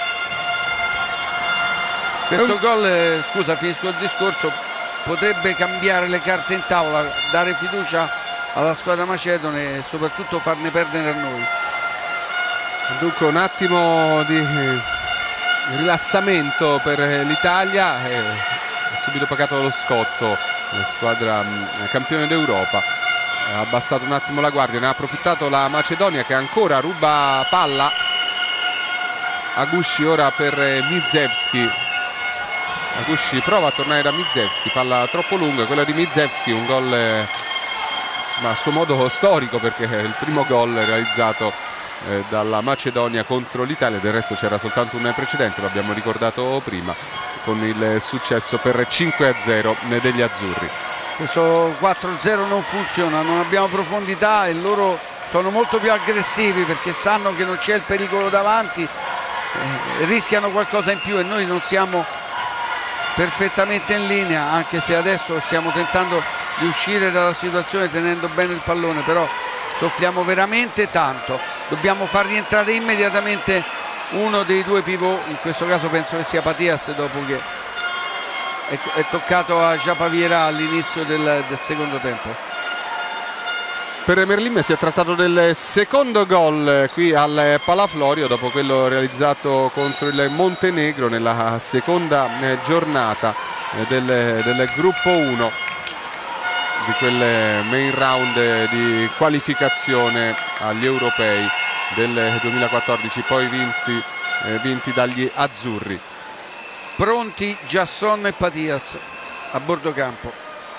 questo gol, scusa finisco il discorso, potrebbe cambiare le carte in tavola, dare fiducia alla squadra macedone e soprattutto farne perdere a noi. Dunque un attimo di rilassamento per l'Italia e subito pagato lo scotto. La squadra campione d'Europa ha abbassato un attimo la guardia, ne ha approfittato la Macedonia che ancora ruba palla. Agusci ora per Mizevski. Agusci prova a tornare da Mizevski, palla troppo lunga, quella di Mizevski, un gol ma a suo modo storico perché è il primo gol realizzato eh, dalla Macedonia contro l'Italia. Del resto c'era soltanto un precedente, lo abbiamo ricordato prima, con il successo per cinque a zero degli azzurri. Questo quattro a zero non funziona, non abbiamo profondità e loro sono molto più aggressivi perché sanno che non c'è il pericolo davanti, eh, rischiano qualcosa in più e noi non siamo perfettamente in linea, anche se adesso stiamo tentando di uscire dalla situazione tenendo bene il pallone, però soffriamo veramente tanto. Dobbiamo far rientrare immediatamente uno dei due pivot, in questo caso penso che sia Patias, dopo che è, è toccato a Japaviera all'inizio del, del secondo tempo. Per Merlim si è trattato del secondo gol qui al Palaflorio dopo quello realizzato contro il Montenegro nella seconda giornata del, del gruppo uno di quel main round di qualificazione agli europei del duemilaquattordici, poi vinti, eh, vinti dagli azzurri. Pronti Giasson e Patias a bordo campo.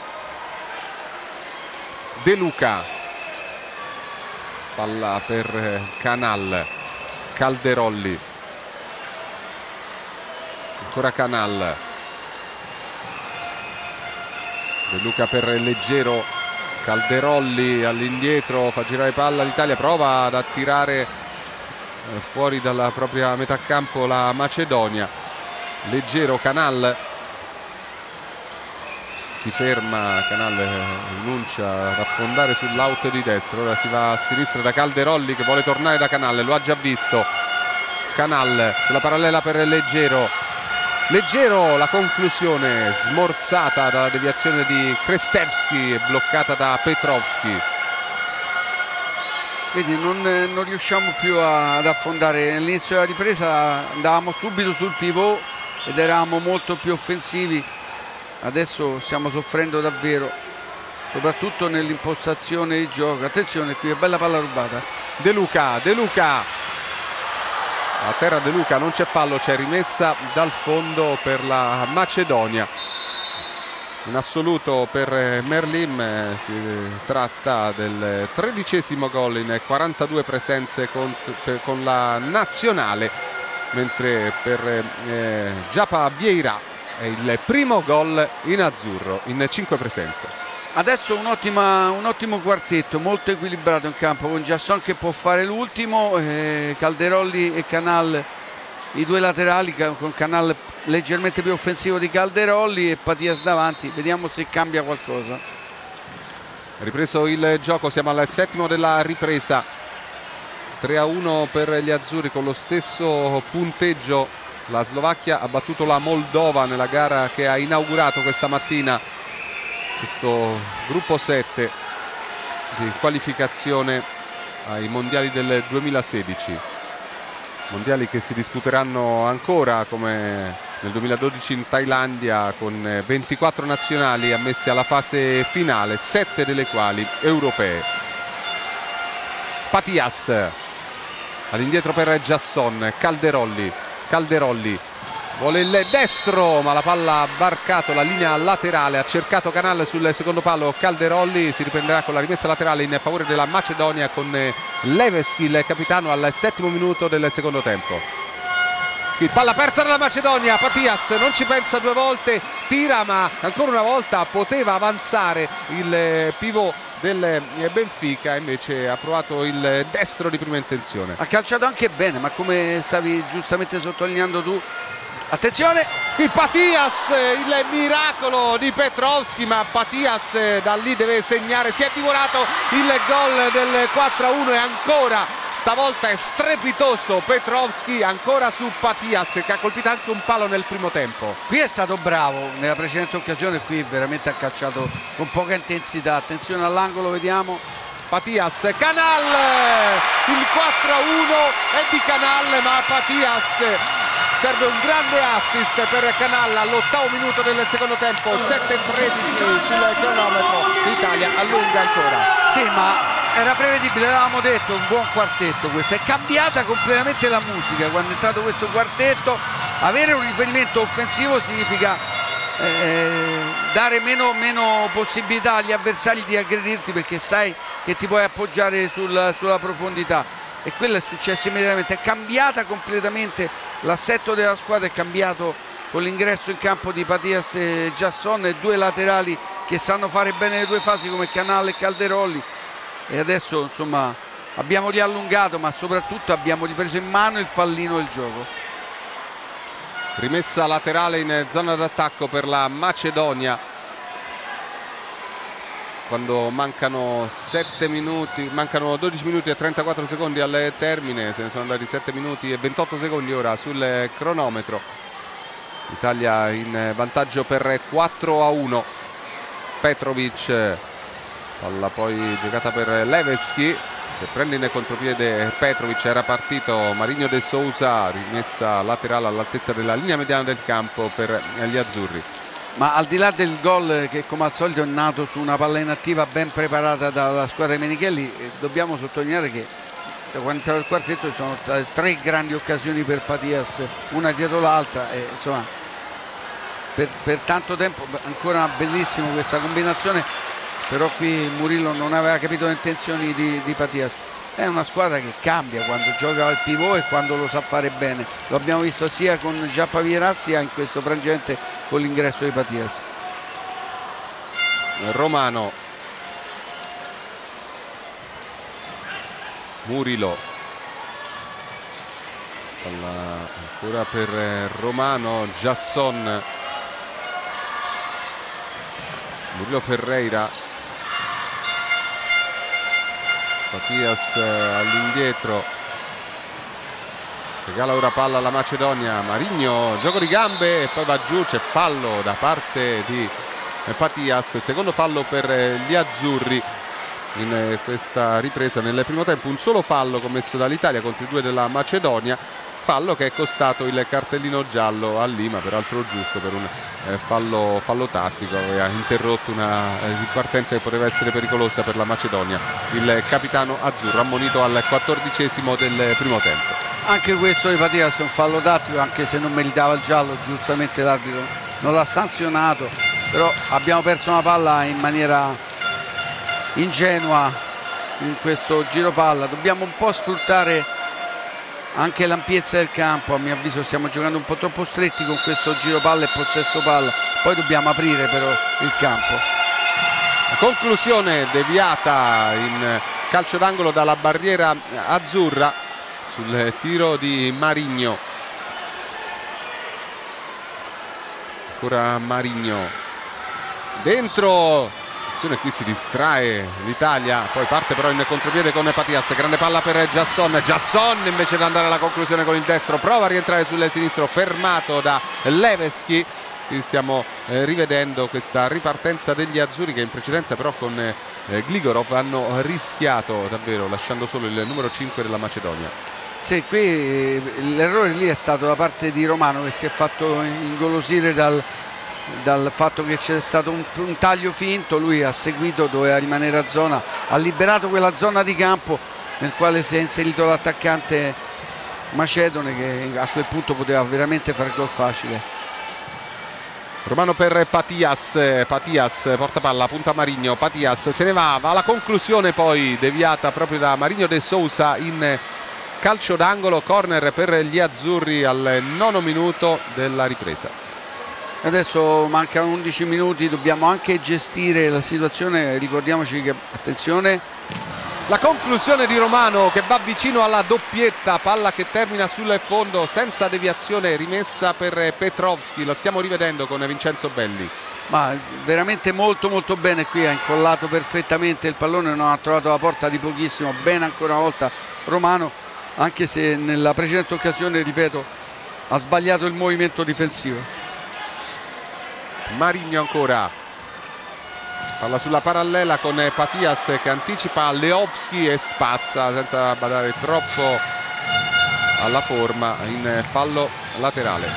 De Luca, palla per Canal, Calderolli, ancora Canal, De Luca per Leggero, Calderolli all'indietro, fa girare palla l'Italia, prova ad attirare fuori dalla propria metà campo la Macedonia. Leggero, Canal, si ferma, Canal rinuncia ad affondare sull'out di destra, ora si va a sinistra da Calderolli che vuole tornare da Canal, lo ha già visto. Canal sulla parallela per Leggero, Leggero, la conclusione smorzata dalla deviazione di Krestevski, bloccata da Petrovski. Vedi, non, non riusciamo più a, ad affondare. All'inizio della ripresa andavamo subito sul pivot ed eravamo molto più offensivi. Adesso stiamo soffrendo davvero, soprattutto nell'impostazione di gioco. Attenzione, qui è bella palla rubata. De Luca, De Luca a terra, De Luca, non c'è fallo, c'è rimessa dal fondo per la Macedonia. In assoluto per Merlim si tratta del tredicesimo gol in quarantadue presenze con, per, con la nazionale, mentre per eh, Japaviera è il primo gol in azzurro in cinque presenze. Adesso un, ottima, un ottimo quartetto, molto equilibrato in campo, con Giasson che può fare l'ultimo, eh, Calderolli e Canal i due laterali, con Canal leggermente più offensivo di Calderolli e Patias davanti. Vediamo se cambia qualcosa. Ripreso il gioco, siamo al settimo della ripresa, tre a uno per gli azzurri con lo stesso punteggio. La Slovacchia ha battuto la Moldova nella gara che ha inaugurato questa mattina questo gruppo sette di qualificazione ai mondiali del duemilasedici, mondiali che si disputeranno ancora, come nel duemiladodici in Thailandia con ventiquattro nazionali ammessi alla fase finale, sette delle quali europee. Patias all'indietro per Giasson, Calderolli, Calderolli vuole il destro ma la palla ha varcato la linea laterale, ha cercato Canal sul secondo palo, Calderolli si riprenderà con la rimessa laterale in favore della Macedonia con Leveschi, il capitano, al settimo minuto del secondo tempo. Qui palla persa dalla Macedonia, Patias non ci pensa due volte, tira ma ancora una volta poteva avanzare il pivot del Benfica, invece ha provato il destro di prima intenzione. Ha calciato anche bene, ma come stavi giustamente sottolineando tu, attenzione, qui Patias, il miracolo di Petrovski, ma Patias da lì deve segnare, si è divorato il gol del quattro a uno e ancora stavolta è strepitoso Petrovski, ancora su Patias che ha colpito anche un palo nel primo tempo. Qui è stato bravo nella precedente occasione, qui veramente ha calciato con poca intensità. Attenzione all'angolo, vediamo Patias, Canal, il quattro a uno è di Canal, ma Patias serve un grande assist per Canal all'ottavo minuto del secondo tempo, sette a tredici sul cronometro, l'Italia allunga ancora. Sì, ma era prevedibile, l'avevamo detto, un buon quartetto questo. È cambiata completamente la musica quando è entrato questo quartetto. Avere un riferimento offensivo significa eh, dare meno, meno possibilità agli avversari di aggredirti, perché sai che ti puoi appoggiare sul, sulla profondità, e quello è successo immediatamente. È cambiata completamente l'assetto della squadra, è cambiato con l'ingresso in campo di Patias e Giasson, e due laterali che sanno fare bene le due fasi come Canal e Calderolli. E adesso insomma abbiamo riallungato, ma soprattutto abbiamo ripreso in mano il pallino del gioco. Rimessa laterale in zona d'attacco per la Macedonia quando mancano sette minuti, mancano dodici minuti e trentaquattro secondi al termine, se ne sono andati sette minuti e ventotto secondi ora sul cronometro. Italia in vantaggio per quattro a uno. Petrovic, palla poi giocata per Leveschi che prende in contropiede Petrovic, era partito Marinho de Sousa, rimessa laterale all'altezza della linea mediana del campo per gli azzurri. Ma al di là del gol che come al solito è nato su una palla inattiva ben preparata dalla squadra di Menichelli, dobbiamo sottolineare che da quando entrava il quartetto ci sono state tre grandi occasioni per Patias, una dietro l'altra, e insomma per, per tanto tempo ancora bellissima questa combinazione. Però qui Murillo non aveva capito le intenzioni di, di Patias. È una squadra che cambia quando gioca al pivot e quando lo sa fare bene. Lo abbiamo visto sia con Giappa Vieras sia in questo frangente con l'ingresso di Patias. Romano, Murillo, ancora per Romano, Giasson, Murillo, Ferreira, Patias all'indietro, regala ora palla alla Macedonia, Marinho, gioco di gambe e poi va giù, c'è fallo da parte di Patias, secondo fallo per gli azzurri in questa ripresa. Nel primo tempo un solo fallo commesso dall'Italia contro i due della Macedonia, fallo che è costato il cartellino giallo a Lima, peraltro giusto per un eh, fallo, fallo tattico, aveva interrotto una eh, ripartenza che poteva essere pericolosa per la Macedonia. Il capitano azzurro ammonito al quattordicesimo del primo tempo. Anche questo di Patias è un fallo tattico, anche se non meritava il giallo, giustamente l'arbitro non l'ha sanzionato, però abbiamo perso una palla in maniera ingenua in questo giro palla. Dobbiamo un po' sfruttare anche l'ampiezza del campo, a mio avviso stiamo giocando un po' troppo stretti con questo giro palla e possesso palla, poi dobbiamo aprire però il campo. La conclusione deviata in calcio d'angolo dalla barriera azzurra sul tiro di Marinho. Ancora Marinho dentro, qui si distrae l'Italia, poi parte però in contropiede con Patias, grande palla per Giasson, Giasson invece di andare alla conclusione con il destro prova a rientrare sul sinistro, fermato da Leveschi. Qui stiamo eh, rivedendo questa ripartenza degli azzurri che in precedenza però con eh, Gligorov hanno rischiato davvero, lasciando solo il numero cinque della Macedonia. Sì, qui l'errore lì è stato da parte di Romano, che si è fatto ingolosire dal, dal fatto che c'è stato un, un taglio finto. Lui ha seguito, doveva rimanere a zona, ha liberato quella zona di campo nel quale si è inserito l'attaccante macedone, che a quel punto poteva veramente fare gol facile. Romano per Patias, Patias porta palla, punta Marigno, Patias se ne va, va alla conclusione poi deviata proprio da Marigno de Sousa in calcio d'angolo, corner per gli azzurri al nono minuto della ripresa. Adesso mancano undici minuti, dobbiamo anche gestire la situazione, ricordiamoci che, attenzione, la conclusione di Romano che va vicino alla doppietta, palla che termina sul fondo senza deviazione, rimessa per Petrovski. Lo stiamo rivedendo con Vincenzo Belli. Ma veramente molto molto bene, qui ha incollato perfettamente il pallone, non ha trovato la porta di pochissimo, bene ancora una volta Romano, anche se nella precedente occasione, ripeto, ha sbagliato il movimento difensivo. Marigno ancora, palla sulla parallela con Patias che anticipa Leovski e spazza senza badare troppo alla forma in fallo laterale.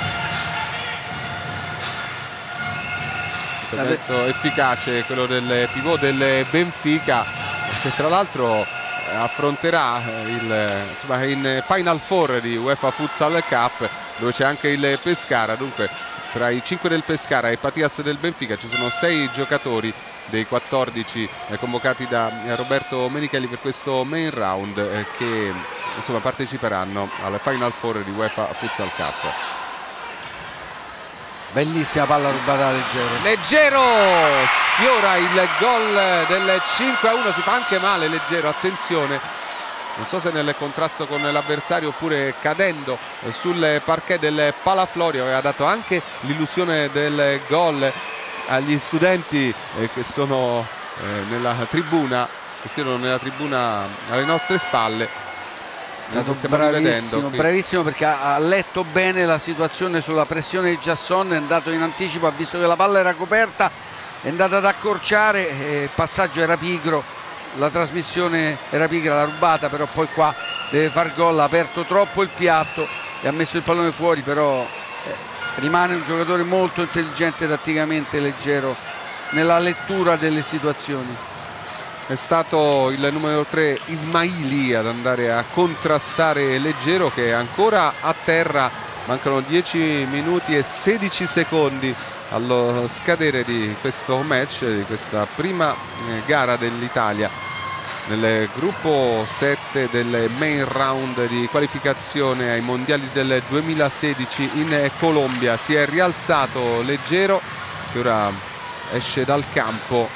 Intervento efficace quello del pivot del Benfica, che tra l'altro affronterà il, insomma, in Final Four di UEFA Futsal Cup, dove c'è anche il Pescara. Dunque tra i cinque del Pescara e Patias del Benfica ci sono sei giocatori dei quattordici eh, convocati da eh, Roberto Menichelli per questo main round, eh, che insomma parteciperanno al Final Four di UEFA Futsal Cup. Bellissima palla rubata da Leggero. Leggero sfiora il gol del cinque a uno, si fa anche male Leggero, attenzione, non so se nel contrasto con l'avversario oppure cadendo sul parquet del Palaflorio. Aveva dato anche l'illusione del gol agli studenti eh, che sono eh, nella tribuna, che siano nella tribuna alle nostre spalle. È stato bravissimo, bravissimo perché ha letto bene la situazione sulla pressione di Giasson, è andato in anticipo, ha visto che la palla era coperta, è andato ad accorciare, eh, il passaggio era pigro, la trasmissione era pigra, l'ha rubata, però poi qua deve far gol, ha aperto troppo il piatto e ha messo il pallone fuori, però eh, rimane un giocatore molto intelligente tatticamente, Leggero, nella lettura delle situazioni. È stato il numero tre Ismaili ad andare a contrastare Leggero, che è ancora a terra. Mancano dieci minuti e sedici secondi allo scadere di questo match, di questa prima gara dell'Italia nel gruppo sette del main round di qualificazione ai mondiali del duemilasedici in Colombia. Si è rialzato Leggero, che ora esce dal campo.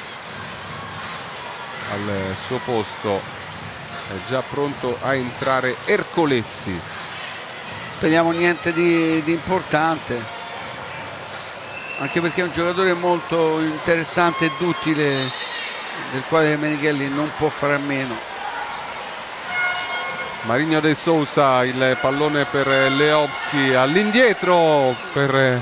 Al suo posto è già pronto a entrare Ercolessi. Speriamo niente di, di importante, anche perché è un giocatore molto interessante ed utile, del quale Menichelli non può fare a meno. Marigno de Sousa, il pallone per Leovski, all'indietro per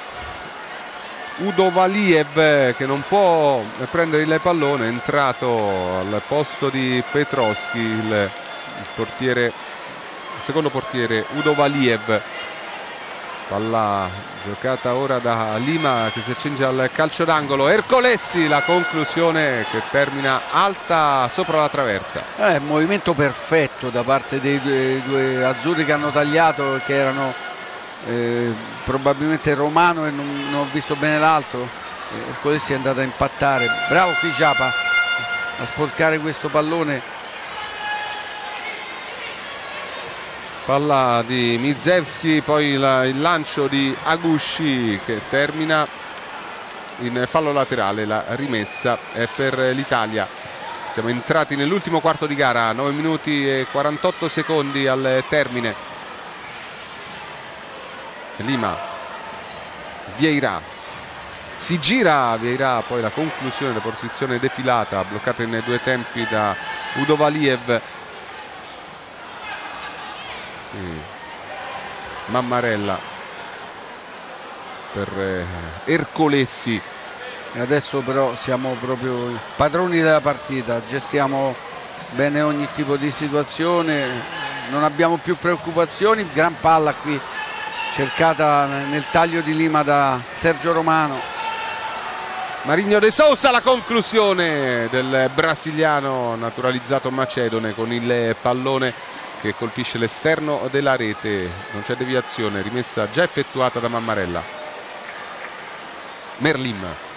Udovaliev, che non può prendere il pallone, è entrato al posto di Petrovski il, il portiere, il secondo portiere Udovaliev. Palla giocata ora da Lima, che si accinge al calcio d'angolo. Ercolessi, la conclusione che termina alta sopra la traversa. Eh, movimento perfetto da parte dei due, due azzurri che hanno tagliato, che erano Eh, probabilmente Romano e non, non ho visto bene l'altro. eh, Ercolessi è andato a impattare. Bravo qui Giapa a sporcare questo pallone. Palla di Mizevski, poi la, il lancio di Agushi che termina in fallo laterale. La rimessa è per l'Italia. Siamo entrati nell'ultimo quarto di gara, nove minuti e quarantotto secondi al termine. Lima, Vieira, si gira Vieira, poi la conclusione, la posizione defilata, bloccata in due tempi da Udovaliev. E Mammarella per Ercolessi. E adesso però siamo proprio padroni della partita, gestiamo bene ogni tipo di situazione, non abbiamo più preoccupazioni. Gran palla qui cercata nel taglio di Lima da Sergio Romano. Marinho de Sousa, la conclusione del brasiliano naturalizzato macedone con il pallone che colpisce l'esterno della rete. Non c'è deviazione, rimessa già effettuata da Mammarella. Merlim.